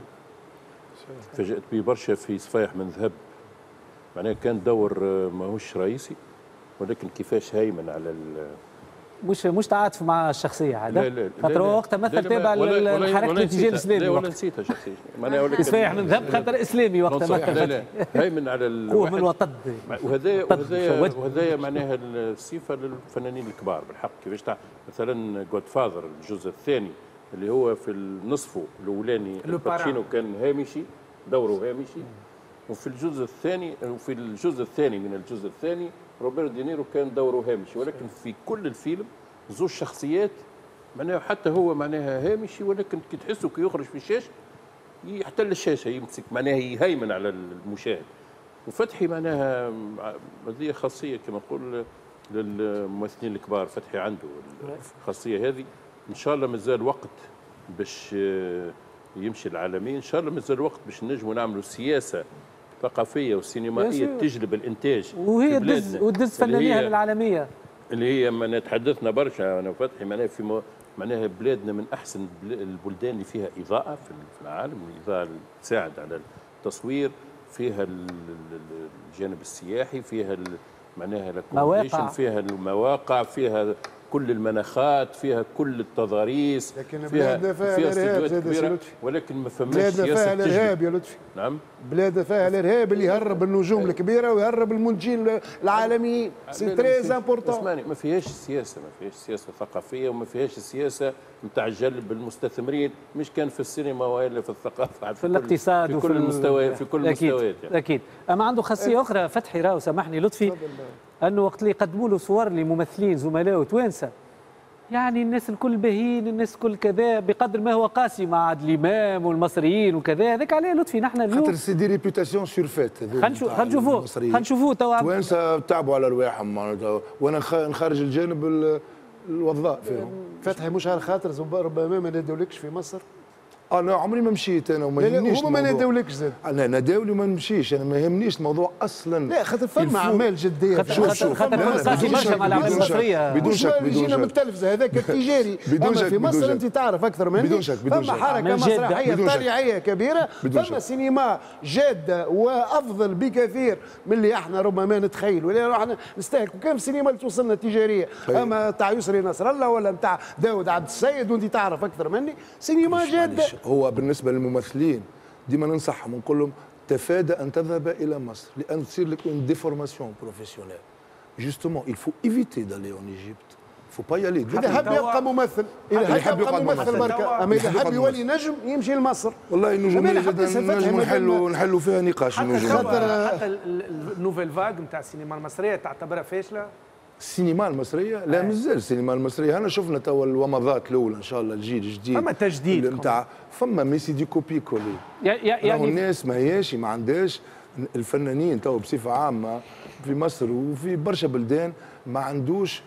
فاجأت بي برشا في صفايح من ذهب، معناها كان دور ماهوش رئيسي، ولكن كيفاش هيمن على مش تعاطف مع الشخصيه عادة. لا خاطر هو وقتها مثل تابع للحركه الاتجاه الاسلامي. لا ولا نسيتها شخصيه معناها صفايح من ذهب خاطر اسلامي وقتها مثل. لا هيمن على قوه من الوطد. وهذا معناها الصفه للفنانين الكبار بالحق. كيفاش مثلا جود فاذر الجزء الثاني اللي هو في نصفه الاولاني الباتشينو كان هامشي، دوره هامشي، وفي الجزء الثاني من الجزء الثاني روبرت دينيرو كان دوره هامشي، ولكن في كل الفيلم زوج شخصيات معناها حتى هو معناها هامشي، ولكن كي تحسه كي يخرج في الشاشه يحتل الشاشه، يمسك معناها يهيمن على المشاهد. وفتحي معناها هذه خاصيه كما نقول للممثلين الكبار. فتحي عنده الخاصيه هذه. ان شاء الله مازال وقت باش يمشي العالمين، ان شاء الله مازال وقت باش نجموا نعملوا سياسه ثقافيه وسينمائيه تجلب الانتاج وهي تدز فنانيها للعالميه، اللي هي ما نتحدثنا برشا انا وفتحي معناها في معناها بلادنا من احسن البلدان اللي فيها اضاءه في العالم، الاضاءه اللي تساعد على التصوير، فيها الجانب السياحي، فيها معناها مواقع، فيها المواقع، فيها كل المناخات، فيها كل التضاريس، لكن بلادنا فيها الارهاب كبيرة، ولكن ما فماش بلادنا فيها الارهاب يا لطفي. نعم، بلادنا فيها الارهاب اللي يهرب النجوم الكبيره ويهرب المنتجين العالميين. سي تري امبورطون. اسمعني، ما فيهاش السياسه، ما فيهاش سياسه ثقافيه، وما فيهاش السياسه نتاع جلب المستثمرين، مش كان في السينما والا في الثقافه، في الاقتصاد في كل المستويات، في كل المستويات يعني. اكيد. اما عنده خاصيه اخرى فتحي، راهو سامحني لطفي، انه وقت اللي يقدموا له صور لممثلين زملاء توانسه، يعني الناس الكل باهين، الناس الكل كذا، بقدر ما هو قاسي مع عادل امام والمصريين وكذا، هذاك عليه لطفي. نحن اليوم خاطر سي دي ريبيوتاسيون سورفيت. خلينا نشوفوه توا. توانسه تعبوا على رواحهم معناتها، وانا نخرج الجانب الوظاء فيهم. فتحي مش على خاطر ربما ما نادولكش في مصر، انا عمري ما مشيت انا وما يهمنيش هما ما نادولكش زاد. انا ناداولي وما نمشيش، انا ما يهمنيش الموضوع اصلا. لا خاطر فما اعمال جديه بدون شك يجينا من التلفزه هذاك التجاري. اما في مصر انت تعرف اكثر مني، فما حركه مسرحيه طليعيه كبيره، فما سينما جاده وافضل بكثير من اللي احنا ربما نتخيل، ولا احنا نستهلكوا كم سينما اللي توصلنا التجاريه، اما تاع يسري نصر الله ولا نتاع داود عبد السيد، وانت تعرف اكثر مني سينما جاده. هو بالنسبه للممثلين ديما ننصحهم ونقول لهم تفادى ان تذهب الى مصر لان تصير لك اون ديفورماسيون بروفيسيونيل. جوستومون il faut éviter d'aller en Égypte. faut pas y aller. إذا حب يبقى ممثل، إذا حب يبقى ممثل بركة، أما إذا حب يولي نجم يمشي لمصر. والله النجومية نجموا نحلوا فيها نقاش النجوم. حتى النوفيل فاغ نتاع السينما المصرية تعتبرها فاشلة؟ السينما المصرية؟ لا مازال السينما المصرية، أنا شفنا توا الومضات الأولى إن شاء الله الجيل الجديد. فما تجديد نتاع فما ميسي دي كوبي كولي. يعني الناس ما هياش ما عندهاش الفنانين توا بصفة عامة في مصر وفي برشا بلدان ما عندوش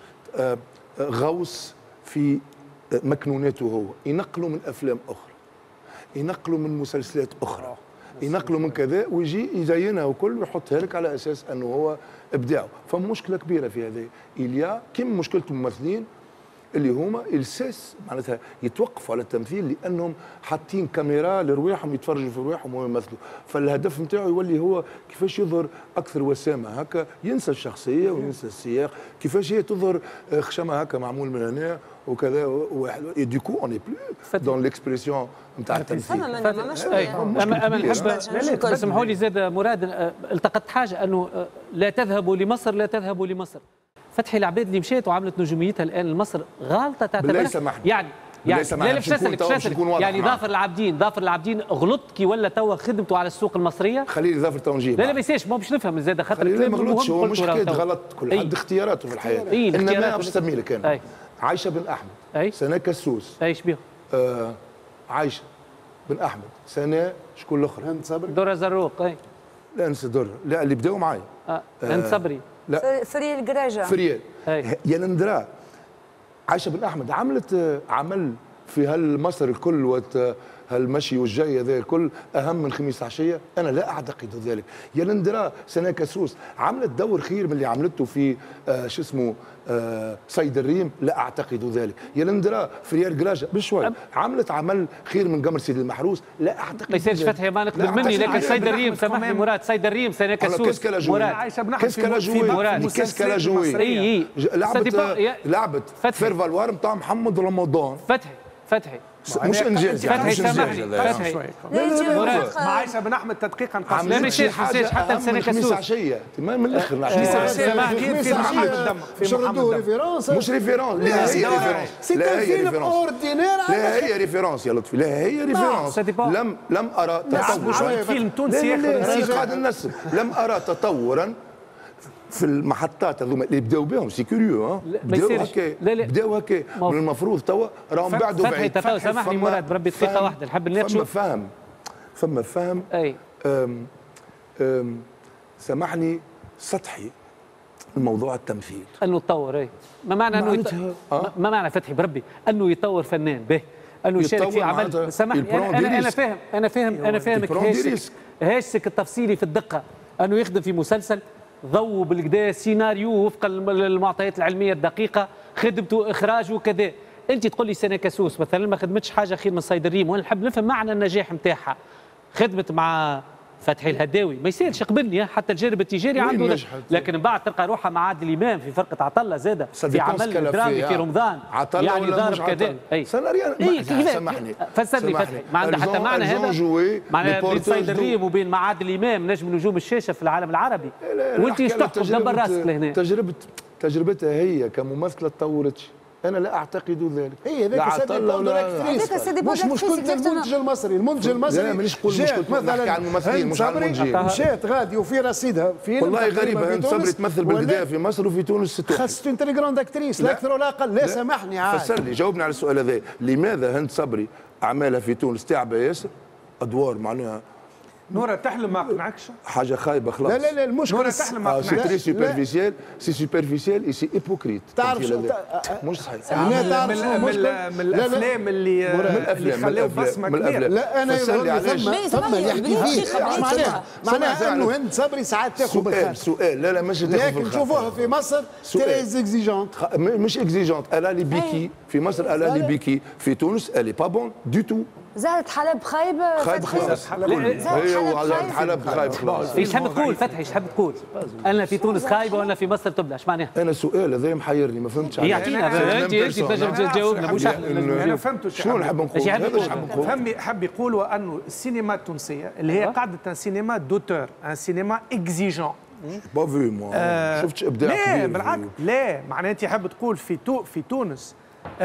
غوص في مكنوناته هو، ينقلوا من افلام اخرى، ينقلوا من مسلسلات اخرى، ينقلوا من كذا ويجي يزينها وكل ويحطها لك على اساس انه هو ابداعه، فمشكله كبيره في هذا. إليا كم مشكله الممثلين اللي هما الساس معناتها يتوقفوا على التمثيل لانهم حاطين كاميرا لرواحهم يتفرجوا في رواحهم وهم يمثلوا، فالهدف نتاعو يولي هو كيفاش يظهر اكثر وسامه هكا، ينسى الشخصيه وينسى السياق، كيفاش هي تظهر خشمه هكا معمول من هنا وكذا ديكو اوني بلو دون ليكسبريسيون نتاع التمثيل. اما نحب اسمحوا لي زاد مراد، التقطت حاجه انه لا تذهبوا لمصر لا تذهبوا لمصر. فتحي العباد اللي مشات وعملت نجوميتها الان لمصر غالطه تعتبر يعني لا باش نسالك يعني ظافر العابدين غلط كي ولا توا خدمته على السوق المصريه. خليل ظافر تو نجيب لا ما يساش ما باش نفهم زاد خاطر ما غلطش، هو مش حكايه غلط، كل حد اختياراته في الحياه. انما باش نسمي لك انا عايشه بن احمد سنه كسوس ايش بيهم؟ عايشه بن احمد سنه شكون الاخرى؟ هند صبري درة زروق. لا ننسى درة، لا اللي بداوا معايا هند صبري، لا فريال قراجه، فريال يا نندرا. عايشه بن احمد عملت عمل في هالمصر الكل هالمشي والجاي هذا الكل اهم من خميس عشيه، انا لا اعتقد ذلك. يا نندرا سنه كسوس عملت دور خير من اللي عملته في شو اسمه صيد الريم، لا اعتقد ذلك. يا نندرا فريال قراجه بشوي عملت عمل خير من قمر سيدي المحروس، لا اعتقد. ما يصيرش فتحي ما نقدر مني، لكن صيد الريم سامحني مراد، صيد الريم سنه كسوس مراد كيسكالا جوي كيسكالا جوي لعبت فيرفالوار نتاع محمد رمضان. فتحي مش انجاز يعني، فتحي سامحني فتحي مع عائشه بن احمد تدقيقا قصير لا مش حتى سنه كسوس عشيه ما من الاخر في محمد الدم مش ردوه ريفيرونس، مش ريفيرونس، لا هي ريفيرونس، لا هي ريفيرونس، لا هي ريفيرونس يا لطفي، لا هي ريفيرونس. لم ارى تطورا، فيلم تونسي قاعد النسب، لم ارى تطورا في المحطات هذوما اللي بداوا بهم سي كوريو بداوا هكا من المفروض توا راهم بعدوا بعيد. فتحي سامحني مراد بربي دقيقه واحده نحب نناقشوا. فما فهم اي سامحني سطحي الموضوع التمثيل انه يتطور. اي ما معنى انه ما معنى فتحي بربي انه يتطور فنان به انه يشارك في عمل. سامحني انا فاهمك هاشك التفصيلي في الدقه انه يخدم في مسلسل ضوء بالكدا سيناريو وفق المعطيات العلميه الدقيقه، خدمته اخراجه وكذا. انت تقول لي سنه كسوس مثلا ما خدمتش حاجه خير من صيد الريم، وانا نحب نفهم معنى النجاح نتاعها. خدمت مع فتحي الهداوي ما يصيرش قبلني حتى الجانب التجاري عنده، لكن من بعد تلقى روحها مع عادل امام في فرقه عطله زاده في عمل درامي في رمضان يعني ضارب كذا. اي سامحني فسر لي فتحي ما عنده حتى معنى هذا معنى بين صيد الريم وبين مع عادل امام نجم نجوم الشاشه في العالم العربي، وانت ايش تحكم دبر راسك لهنا. تجربتها هي كممثله تطورتش، انا لا اعتقد ذلك. هي ذاك مش مشكلة المنتج المصري، المنتج المصري لا مانيش نقول مشكلة مثلا على الممثلين مش على المنتجين. مشات غادي وفي رصيدها فيلم والله غريبة هند صبري تمثل بالبداية في مصر وفي تونس خاصة انت جراند اكتريس لا اكثر ولا اقل. لا سامحني عاد فسر لي جاوبني على السؤال هذا، لماذا هند صبري اعمالها في تونس تعبة ياسر ادوار معناها نورة تحلم ما اقنعكش؟ حاجه خايبه خلاص. لا لا لا المشكله نورة تحلم ما سي تري اقنعكش. سوبرفيسيال سي سوبرفيسيال اي سي ايبوكريت. تعرف مش صحيح. من الافلام اللي خلاو بصمه كبيره. لا انا ثم يحكي فيه معناها انه هند صبري ساعات تاخذ بالخارج. سؤال لا مش تاخذ بالخارج. لكن شوفوها في مصر تريز اكزيجونت. مش اكزيجونت الا لي بيكي في مصر الا لي بيكي في تونس الي با بون دو تو. زهرة حلب خايبة. خايب خلاص. زهرة حلب خايب خلاص. ايش حاب تقول فتحي؟ ايش حاب تقول؟ انا في تونس خايبه وانا في مصر تبلع، ايش معناها؟ انا سؤال هذا محيرني ما فهمتش. يعطينا انت تنجم تجاوبنا مش انا فهمت شنو نحب نقول. فهمي حب يقولوا انه السينما التونسيه اللي هي قاعده سينما دوتور، ان سينما اكزيجون. با في موا شفتش ابداع كبير. لا بالعكس، لا معناها انت حاب تقول في تونس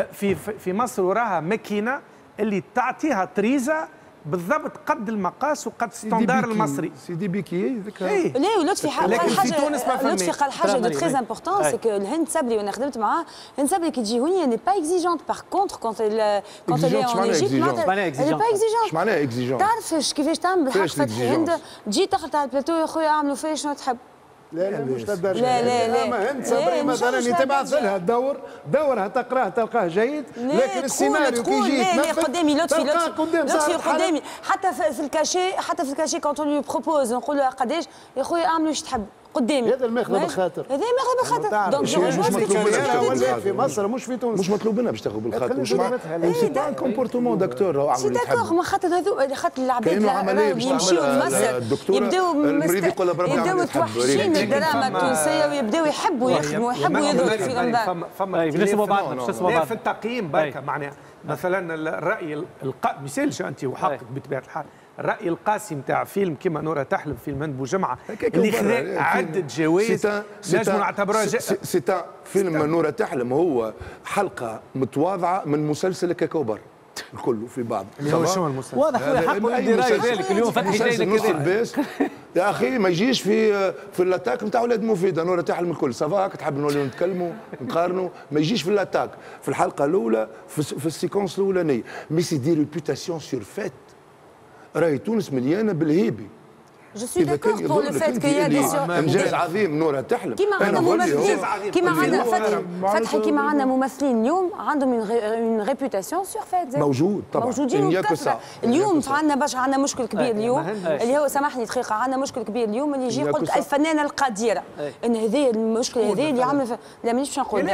في مصر وراها ماكينه اللي تعطيها طريزه بالضبط قد المقاس وقد الستاندار المصري. سيدي بيكي ذكرى. لا ولطفي قال حاجه، لطفي قال حاجه دو تري امبورطون، سي كو الهند صبري وانا خدمت معاه، الهند صبري كي تجي هوني ني با اكزيجونت، باغ كونتر كونت اللي اون ايجيبت ني با اكزيجونت. اش معناها اكزيجونت؟ تعرف كيفاش تعمل بالحق فتحي هند، تجي تخلط على البلاتو يا خويا اعملوا فيا شنو تحب. لا لا مش للدرجه. لا ما هند صبري مثلا تبعث لها دورها تقراه تلقاه جيد، لكن السيناريو كي يجي لا قدامي لطفي قدامي حتى في الكاشي كونت لو بروبوز نقول له قداش يا خويا اعملوا واش تحب قدامي. هذا الماخذ بالخاطر. هذا ماخذ بالخاطر. دونك مش مطلوب لنا في مصر مش في تونس. مش مطلوب لنا باش تاخذ بالخاطر. مش سي با كومبورتمون دكتور راهو عامل اللي داكوغ ما خاطر هذو خاطر العباد اللي يمشيو لمصر يبداو المريض يقول يبداو متوحشين الدراما التونسيه ويبداو يحبوا يخدموا يحبوا يضربوا في رمضان. نسمعوا بعضنا في التقييم بركه معناها مثلا الراي ما يسالش انت وحقك بطبيعه الحال. الرأي القاسي نتاع فيلم كيما نورة تحلم فيلم هند بوجمعة اللي خذا عدة جوائز نجموا نعتبروها سي فيلم نورة تحلم هو حلقة متواضعة من مسلسل كاكوبر الكل في بعض. اللي هو شنو المسلسل؟ واضح حقه عندي رأي ذلك اليوم فتحي جاي لك كذا. يا أخي ما يجيش في الاتاك نتاع ولاد مفيدة نورة تحلم الكل سافاك تحب نوليو نتكلموا نقارنوا ما يجيش في الاتاك في الحلقة الأولى في السيكونس الأولانية مي سي دي ريبوتاسيون سور فيت. راهي تونس مليانه بالهيبي. جو سوي داكور بور لو فات كي يا دي انجاز عظيم نورة تحلم. كيما عندنا ممثلين كيما عندنا فتحي كيما عندنا ممثلين اليوم عندهم اون ريبوتاسيون سور فات. موجود طبعا موجودين بكثره. اليوم عندنا برشا عندنا مشكل كبير اليوم اللي هو سامحني دقيقه عندنا مشكل كبير اليوم اللي يجي قلت الفنانه القديره ان هذا المشكل هذا اللي عامل لا مانيش باش نقول لا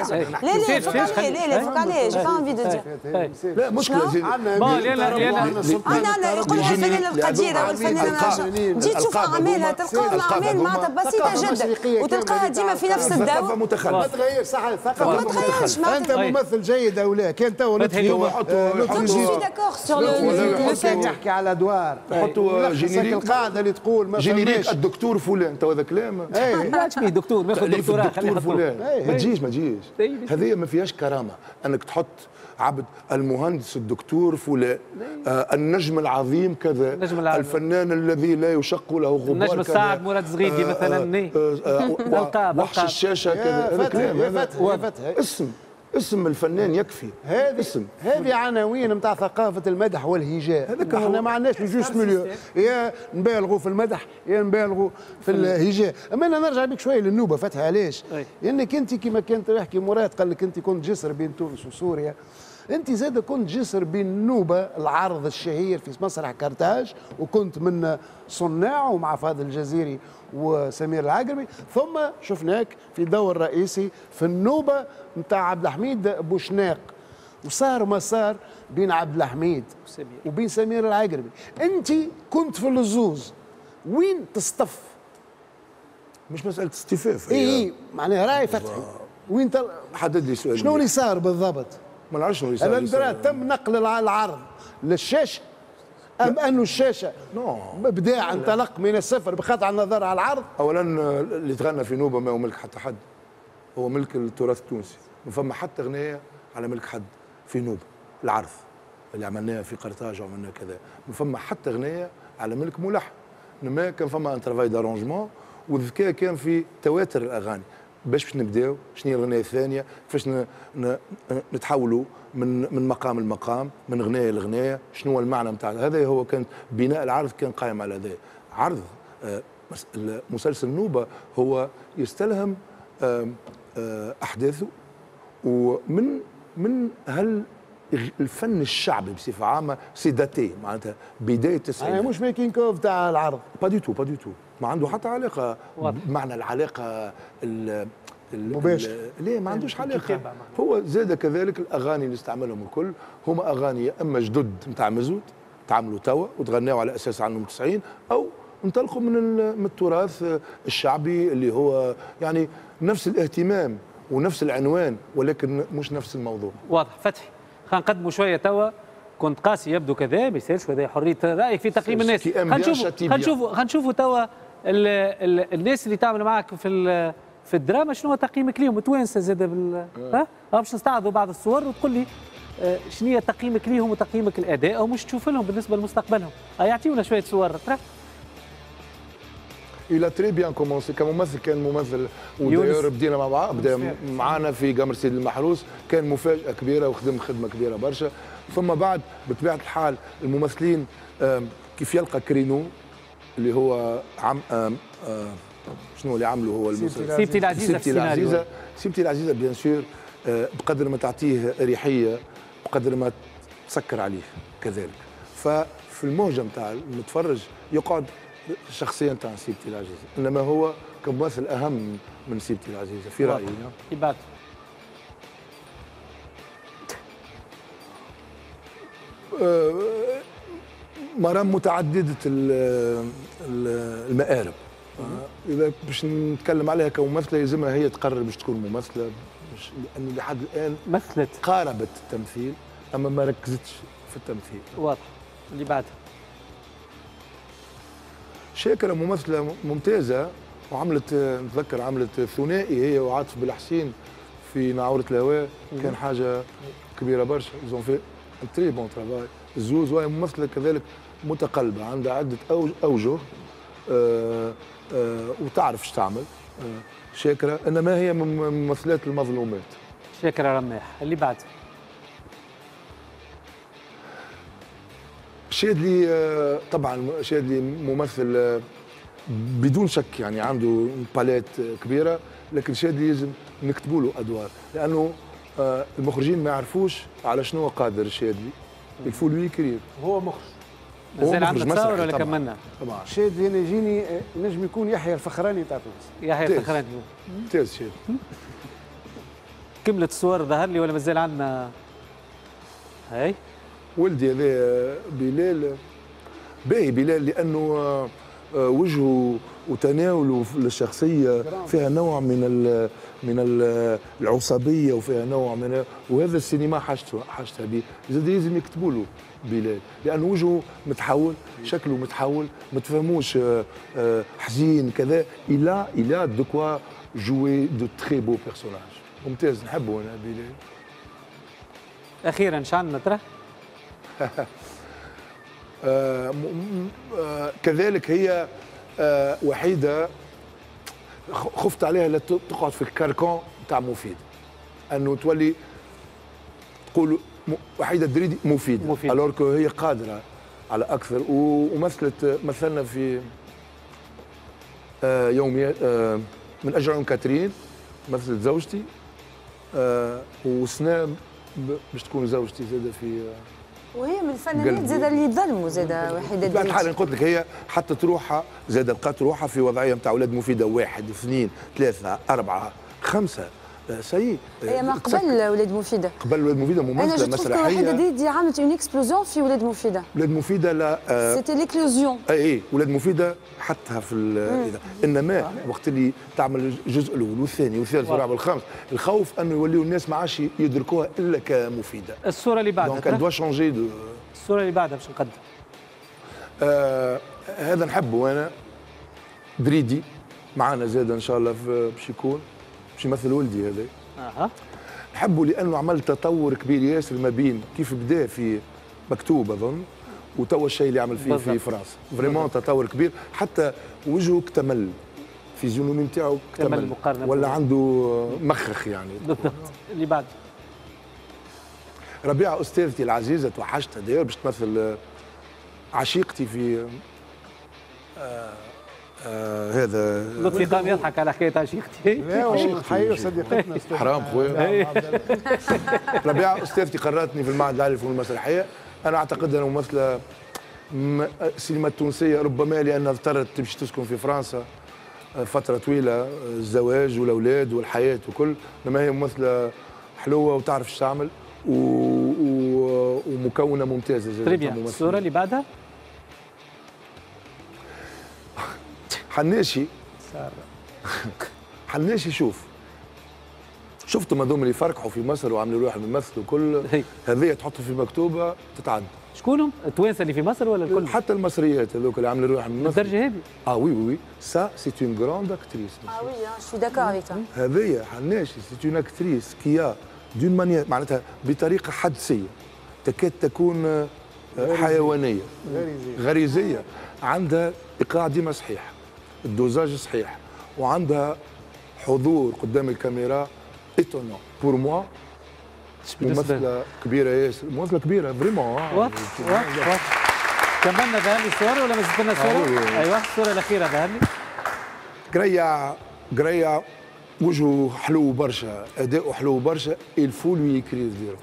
فوق عليه جي با انفي دو دير لا مشكله عندنا يقول الفنانه القديره والفنانه تشوف اعمالها تلقاها اعمال معناتها بسيطه جدا وتلقاها ديما في نفس الدور. ما تغيرش صح الثقافه ما تغيرش. انت ممثل جيد او لا كان تو لطفي داكور سور لو فات يحكي على ادوار نحطوا جينيريك القاعده اللي تقول ما جينيريك الدكتور فلان تو هذا كلام ما عادش فيه دكتور ماخذ دكتوراه خليه فلان ما تجيش هذه ما فيهاش كرامه انك تحط عبد المهندس الدكتور فلان النجم العظيم كذا الفنان الذي لا يشق له غبار النجم السعد مراد زغيدي مثلا وحش الشاشه كذا اسم الفنان يكفي. هذه عناوين نتاع ثقافه المدح والهجاء. احنا ما عندناش جوست مليو يا نبالغوا في المدح يا نبالغوا في الهجاء. اما انا نرجع بك شويه للنوبه فتحي علاش؟ لانك انت كما كنت يحكي مراد قال لك انت كنت جسر بين تونس وسوريا. انت زاد كنت جسر بين النوبه العرض الشهير في مسرح كرتاج وكنت من صناعه مع فاضل الجزيري وسمير العقربي ثم شفناك في دور رئيسي في النوبه نتاع عبد الحميد بوشناق وصار مسار بين عبد الحميد وبين سمير العقربي. انت كنت في الزوز وين تصطف؟ مش مساله اصطفاف اي معناها راي فتحي وين حدد لي سؤال شنو اللي صار بالضبط؟ ما نعرفش شنو اللي صار. تم نقل العرض للشاشه ام انه الشاشه ابداع انطلق من الصفر بقطع النظر على العرض؟ اولا اللي تغنى في نوبه ما هو ملك حتى حد، هو ملك التراث التونسي، ما فما حتى اغنيه على ملك حد في نوبه. العرض اللي عملناها في قرطاج وعملنا كذا ما فما حتى اغنيه على ملك ملحن، انما كان فما ان ترافاي دارونجمون والذكاء كان في تواتر الاغاني. باش نبداو شنو هي الغنايه الثانيه، كيفاش نتحولوا من مقام لمقام، من غنايه لغنايه، شنو هو المعنى نتاع هذا. هو كان بناء العرض كان قائم على هذا. عرض مسلسل نوبه هو يستلهم احداثه من الفن الشعبي بصفه عامه سي داتي، معناتها بدايه التسعينات. مش ميكينج اوف تاع العرض. با دي تو ما عنده حتى علاقه بمعنى العلاقه مباشر. ليه ما عندوش علاقه. هو زاد كذلك الاغاني اللي استعملهم الكل هما اغاني يا اما جدد نتاع مزود تعملوا توا وتغناوا على اساس عنهم 90، او انطلقوا من التراث الشعبي اللي هو يعني نفس الاهتمام ونفس العنوان ولكن مش نفس الموضوع. واضح. فتحي خلينا نقدموا شويه توا. كنت قاسي يبدو كذا ما يسالش، وهذا حريه رايك في تقييم الناس. خلينا نشوفوا توا الناس اللي تعمل معك في الدراما شنو هو تقييمك ليهم توانسه زاد باش نستعرضوا بعض الصور وتقول لي شنو هي تقييمك ليهم وتقييمك الاداء او مش تشوف لهم بالنسبه لمستقبلهم. يعطيونا شويه صور. إلى تري بيان كومونسي كممثل، كان ممثل وداير بدينا مع بعض، بدا معنا في قمر سيد المحروس، كان مفاجأة كبيرة وخدم خدمة كبيرة برشا. ثم بعد بطبيعة الحال الممثلين كيف يلقى كرينو اللي هو شنو اللي عمله هو الممثل سيبتي العزيزة. سيبتي العزيزة بيان سور، بقدر ما تعطيه ريحية بقدر ما تسكر عليه كذلك. ففي المهجة نتاع المتفرج يقعد الشخصية نتاع سيبتي العزيزة، انما هو كممثل اهم من سيبتي العزيزة في رأيي. يبعد مرام متعددة المآرب. إذا باش نتكلم عليها كممثلة يلزمها هي تقرر باش تكون ممثلة، لأنه لحد الآن مثلت قاربت التمثيل أما ما ركزتش في التمثيل. واضح. اللي بعدها شاكرة ممثلة ممتازة وعملت نتذكر عملت ثنائي هي وعاطف بالحسين في ناعورة الهواء، كان حاجة كبيرة برشا. زون في تري بون ترافاي الزوز، وهي ممثلة كذلك متقلبة عندها عدة أوجه وتعرف ايش تعمل. شاكرة انما هي من ممثلات المظلومات. شاكرة رماح. اللي شادلي طبعا شادلي ممثل بدون شك يعني عنده باليت كبيره، لكن شادلي لازم نكتبوا له ادوار لانه المخرجين ما يعرفوش على شنو قادر شادلي. الفو لوي كرير. هو مخرج. مازال عندنا تصور ولا كملنا؟ طبعا شادلي انا يجيني نجم يكون يحيى الفخراني تاع تونس. يحيى الفخراني ممتاز شادلي. كملت الصور ظهر لي ولا مازال عندنا؟ هاي ولدي هذا بلال باهي بلال لانه وجهه وتناوله للشخصيه فيها نوع من العصبيه وفيها نوع من وهذا السينما حاجتها به. زاد لازم يكتبوا له بلال لانه وجهه متحول، شكله متحول، ما تفهموش حزين كذا. إلا دو كوا جوي دو تري بو بيرسوناج. ممتاز نحبه انا بلال. اخيرا شعلنا ترى كذلك هي وحيده خفت عليها لا تقعد في الكاركون تاع مفيد، انه تولي تقول وحيده دريدي مفيد الوغ هي قادره على اكثر. مثلنا في يوميات من اجل عيون كاترين، مثلت زوجتي وسناء باش تكون زوجتي زاده في وهي من الفنانات زاده اللي يظلموا زاده وحيده. بعد حال قلت لك هي حتى تروحها زاده لقات روحها في وضعيه نتاع اولاد مفيده 1 2 3 4 5 سي. هي ما قبل ولاد مفيده. قبل ولاد مفيده ممثله مسرحيه. وحيده دريدي عملت اون اكسبلوزيون في ولاد مفيده. ولاد مفيده لا سيتي ليكلوزيون. اي ولاد مفيده حتى في انما وقت اللي تعمل الجزء الاول والثاني والثالث والرابع والخامس الخوف انه يوليوا الناس ما عادش يدركوها الا كمفيده. الصوره اللي بعدها دونك دوا شونجي دو. الصوره اللي بعدها باش نقدم هذا نحبه انا دريدي معنا زاد ان شاء الله باش يكون باش يمثل ولدي هذا. نحبه لانه عمل تطور كبير ياسر ما بين كيف بدا في مكتوب اظن وتوا الشيء اللي عمل فيه في فرنسا. فريمون تطور كبير، حتى وجهه اكتمل الفيزيونومي نتاعو كمل المقارنه ولا عنده مخخ يعني. بالضبط. اللي بعد ربيعه استاذتي العزيزه توحشتها داير باش تمثل عشيقتي في هذا لطفي قام يضحك على حكايه عشيقتي. لا حقيقه صديقتنا حرام خويا. ربيعه استاذتي قررتني في المعهد العالي للفنون المسرحيه. انا اعتقد انها ممثله السينما التونسيه ربما لانها اضطرت تمشي تسكن في فرنسا فتره طويله، الزواج والاولاد والحياه وكل، لما هي ممثله حلوه وتعرف ايش تعمل ومكونه ممتازه. الصوره اللي بعدها حناشي. حناشي شفتهم هذوما اللي فركحوا في مصر وعملوا روحهم يمثلوا كل هذه تحطوا في مكتوبه تتعدى. شكونهم؟ التوانسه اللي في مصر ولا الكل؟ حتى المصريات هذوك اللي عملوا روحهم يمثلوا. الدرجه هذه؟ وي سا سي اون جراند اكتريس. وي جو داكور افيك سا. هذه حناشي سي اون اكتريس كيا دون مانيير، معناتها بطريقه حدسيه تكاد تكون حيوانيه غريزيه. عندها ايقاع ديما صحيح، الدوزاج صحيح، وعندها حضور قدام الكاميرا ايتونون بور موا. ممثله كبيره ياسر، ممثله كبيره فريمون. واضح. كملنا ظهر لي الصور ولا ما زلت لنا صوره؟ ايوه الصوره الاخيره ظهر لي. قريع وجهه حلو برشا، اداؤه حلو برشا. الفو لو يكريف ديرو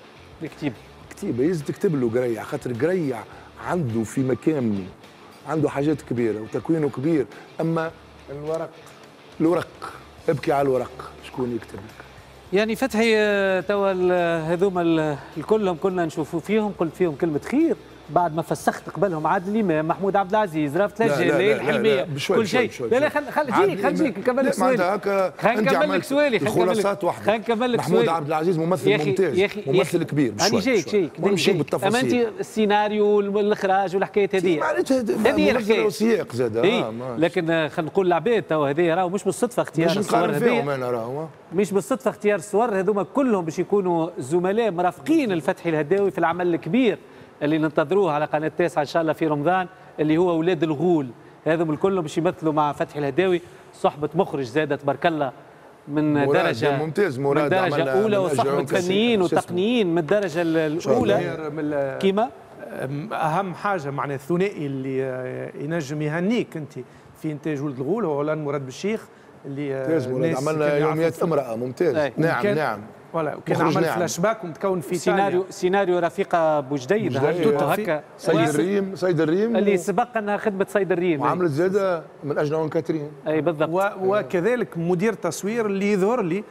كتيبه يزيد تكتب له قريع، خاطر قريع عنده في مكانه عنده حاجات كبيره وتكوينه كبير. اما الورق ابكي على الورق، شكون يكتب لك؟ يعني فتحي توا هذوما الكلهم كنا نشوفوا فيهم، قلت فيهم كلمه خير بعد ما فسخت قبلهم عادل امام، محمود عبد العزيز، رافت لجه، الحلميه، كل شيء. لا خليك نكمل لك سؤالي. خلينا نكمل لك سؤالي. الخلاصات واحده. خلينا نكمل لك سؤالي. محمود عبد العزيز ممثل ممتاز، ممثل كبير. انا جايك ونمشي بالتفاصيل. اما انت السيناريو والاخراج والحكايات هذه هذه الحكايه وسياق زاد. لكن خلينا نقول العباد توا هذه راهو مش بالصدفه اختيار الصور هذه، مش بالصدفه اختيار الصور هذوما كلهم باش يكونوا زملاء مرافقين الفتحي الهداوي في العمل الكبير اللي ننتظروه على قناه 9 ان شاء الله في رمضان، اللي هو اولاد الغول. هذوما الكل باش يمثلوا مع فتحي الهداوي، صحبه مخرج زاده تبارك الله من درجه ممتاز، من درجه اولى، وصحبه فنيين وتقنيين من الدرجه الاولى. كيما اهم حاجه معناها الثنائي اللي ينجم يهنيك انت في انتاج ولد الغول هو ولان مراد بالشيخ اللي عملنا يوميات امراه ممتاز. نعم ولا وكان عمل فلاش باك ومتكون في سيناريو رفيقه بوجديد هكا. سيد الريم اللي سبق انها خدمه سيد الريم، وعملت زاده من اجل اون كاترين. اي بالضبط. وكذلك مدير تصوير اللي يظهر لي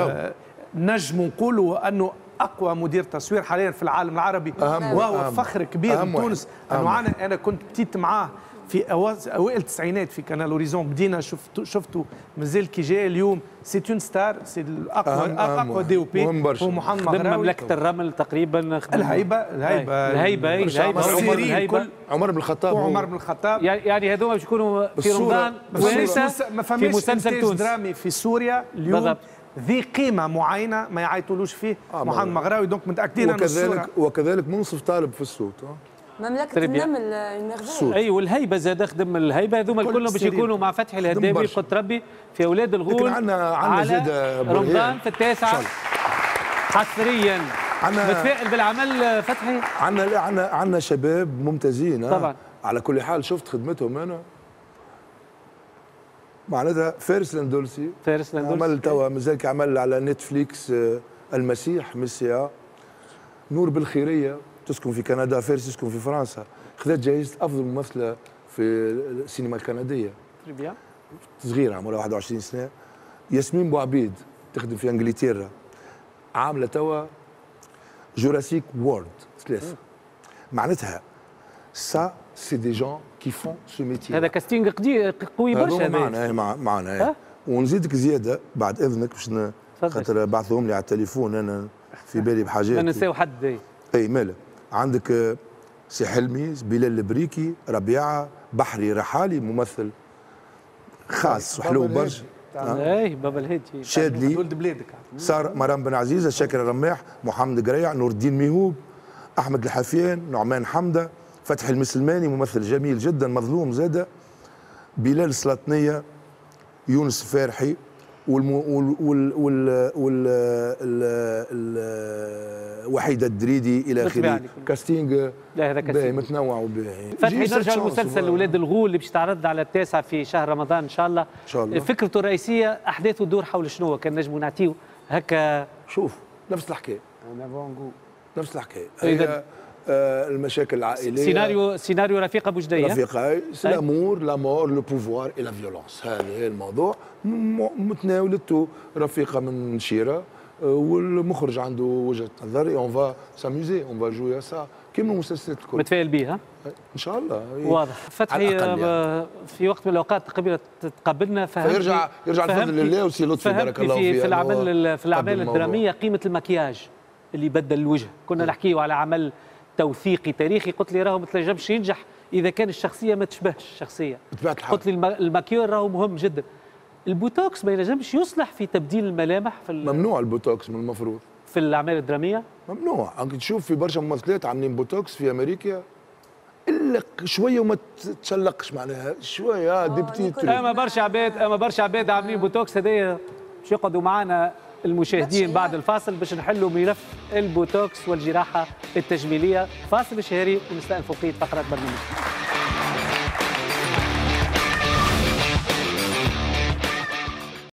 نجم نقولوا انه اقوى مدير تصوير حاليا في العالم العربي، وهو فخر كبير لتونس. انا كنت بديت معاه في اوائل التسعينات في قناه اوريزون، بدينا شفته مازال كي جاي اليوم سي اون ستار، سي اقوى دي او بي. هو محمد مغراوي، مملكه الرمل تقريبا، الهيبه عمر بن الخطاب وعمر بن الخطاب. يعني هذوما باش يكونوا في رمضان في مسلسل تونس درامي في سوريا اليوم ذي قيمه معينه ما يعيطولوش فيه محمد مغراوي. دونك متاكدين انه وكذلك منصف طالب في الصوت. مملكة النمل المغربية. اي والهيبه زاد خدم الهيبه. هذوما كلهم باش يكونوا مع فتحي الهداوي قلت ربي في اولاد الغول. عندنا زاد رمضان في 9 حصريا. متفائل بالعمل فتحي؟ عندنا شباب ممتازين طبعا. على كل حال شفت خدمتهم انا معناتها. فارس لندولسي عمل توا مازال كيعمل على نتفليكس المسيح ميسيا. نور بالخيريه تسكن في كندا، فارس تسكن في فرنسا، خذت جائزة أفضل ممثلة في السينما الكندية. صغيرة عمرها 21 سنة. ياسمين بوعبيد تخدم في انجلترا، عاملة توا جوراسيك وورد 3. معناتها سا سي دي جون كي فون سو ميتي. هذا كاستينغ قوي برشا. معنا ونزيدك زيادة بعد إذنك باش خاطر بعثهم لي على التليفون أنا في بالي بحاجات. ما ننساو حد. أي مالا. عندك سي حلمي، بلال البريكي، ربيعه، بحري رحالي ممثل خاص وحلو برشا. اي بابا الهادي شادلي، ولد بلادك. سار مرام بن عزيزه، شاكر الرماح، محمد قريع، نور الدين ميهوب، احمد الحفيان، نعمان حمده، فتحي المسلماني ممثل جميل جدا مظلوم زاده، بلال السلاطنيه، يونس الفارحي وحيدة الدريدي الى اخره. كاستينج باهي متنوع وباهي. فتحي نرجع لمسلسل ولاد الغول اللي باش تعرض على 9 في شهر رمضان ان شاء الله. ان شاء الله. فكرته الرئيسيه احداثه تدور حول شنو؟ كان نجموا نعطيو هكا. شوف نفس الحكايه. نفس الحكايه. هي المشاكل العائليه. سيناريو رفيقه بوجديه. رفيقه لامور لا مور لو بوفوار اي لا فيولونس. هذا هي الموضوع متناولته. رفيقه من شيره والمخرج عنده وجهه نظر اي اون فا ساميزي اون فا جوي سا كيما المسلسلات الكل. متفائل بها؟ ان شاء الله. واضح. فتحي في وقت من الاوقات قبل تقابلنا يرجع الفضل لله وسي لطفي بارك الله فيه. في الاعمال الدراميه قيمه المكياج اللي بدل الوجه. كنا نحكيه على عمل توثيقي تاريخي، قلت لي راهو ما تنجمش ينجح اذا كان الشخصيه ما تشبهش الشخصيه. قلت لي الماكيور راهو مهم جدا. البوتوكس ما ينجمش يصلح في تبديل الملامح في ممنوع البوتوكس من المفروض في الاعمال الدراميه. ممنوع. انك تشوف في برشا ممثلات عاملين بوتوكس في امريكا الا شويه وما تشلقش معناها شويه دي بتيت. اما برشا عباد عاملين بوتوكس. هذايا باش يقعدوا معنا المشاهدين بعد الفاصل باش نحلوا ملف البوتوكس والجراحه التجميليه. فاصل شهري ونستأنفوا بقيه فقرات برنامج.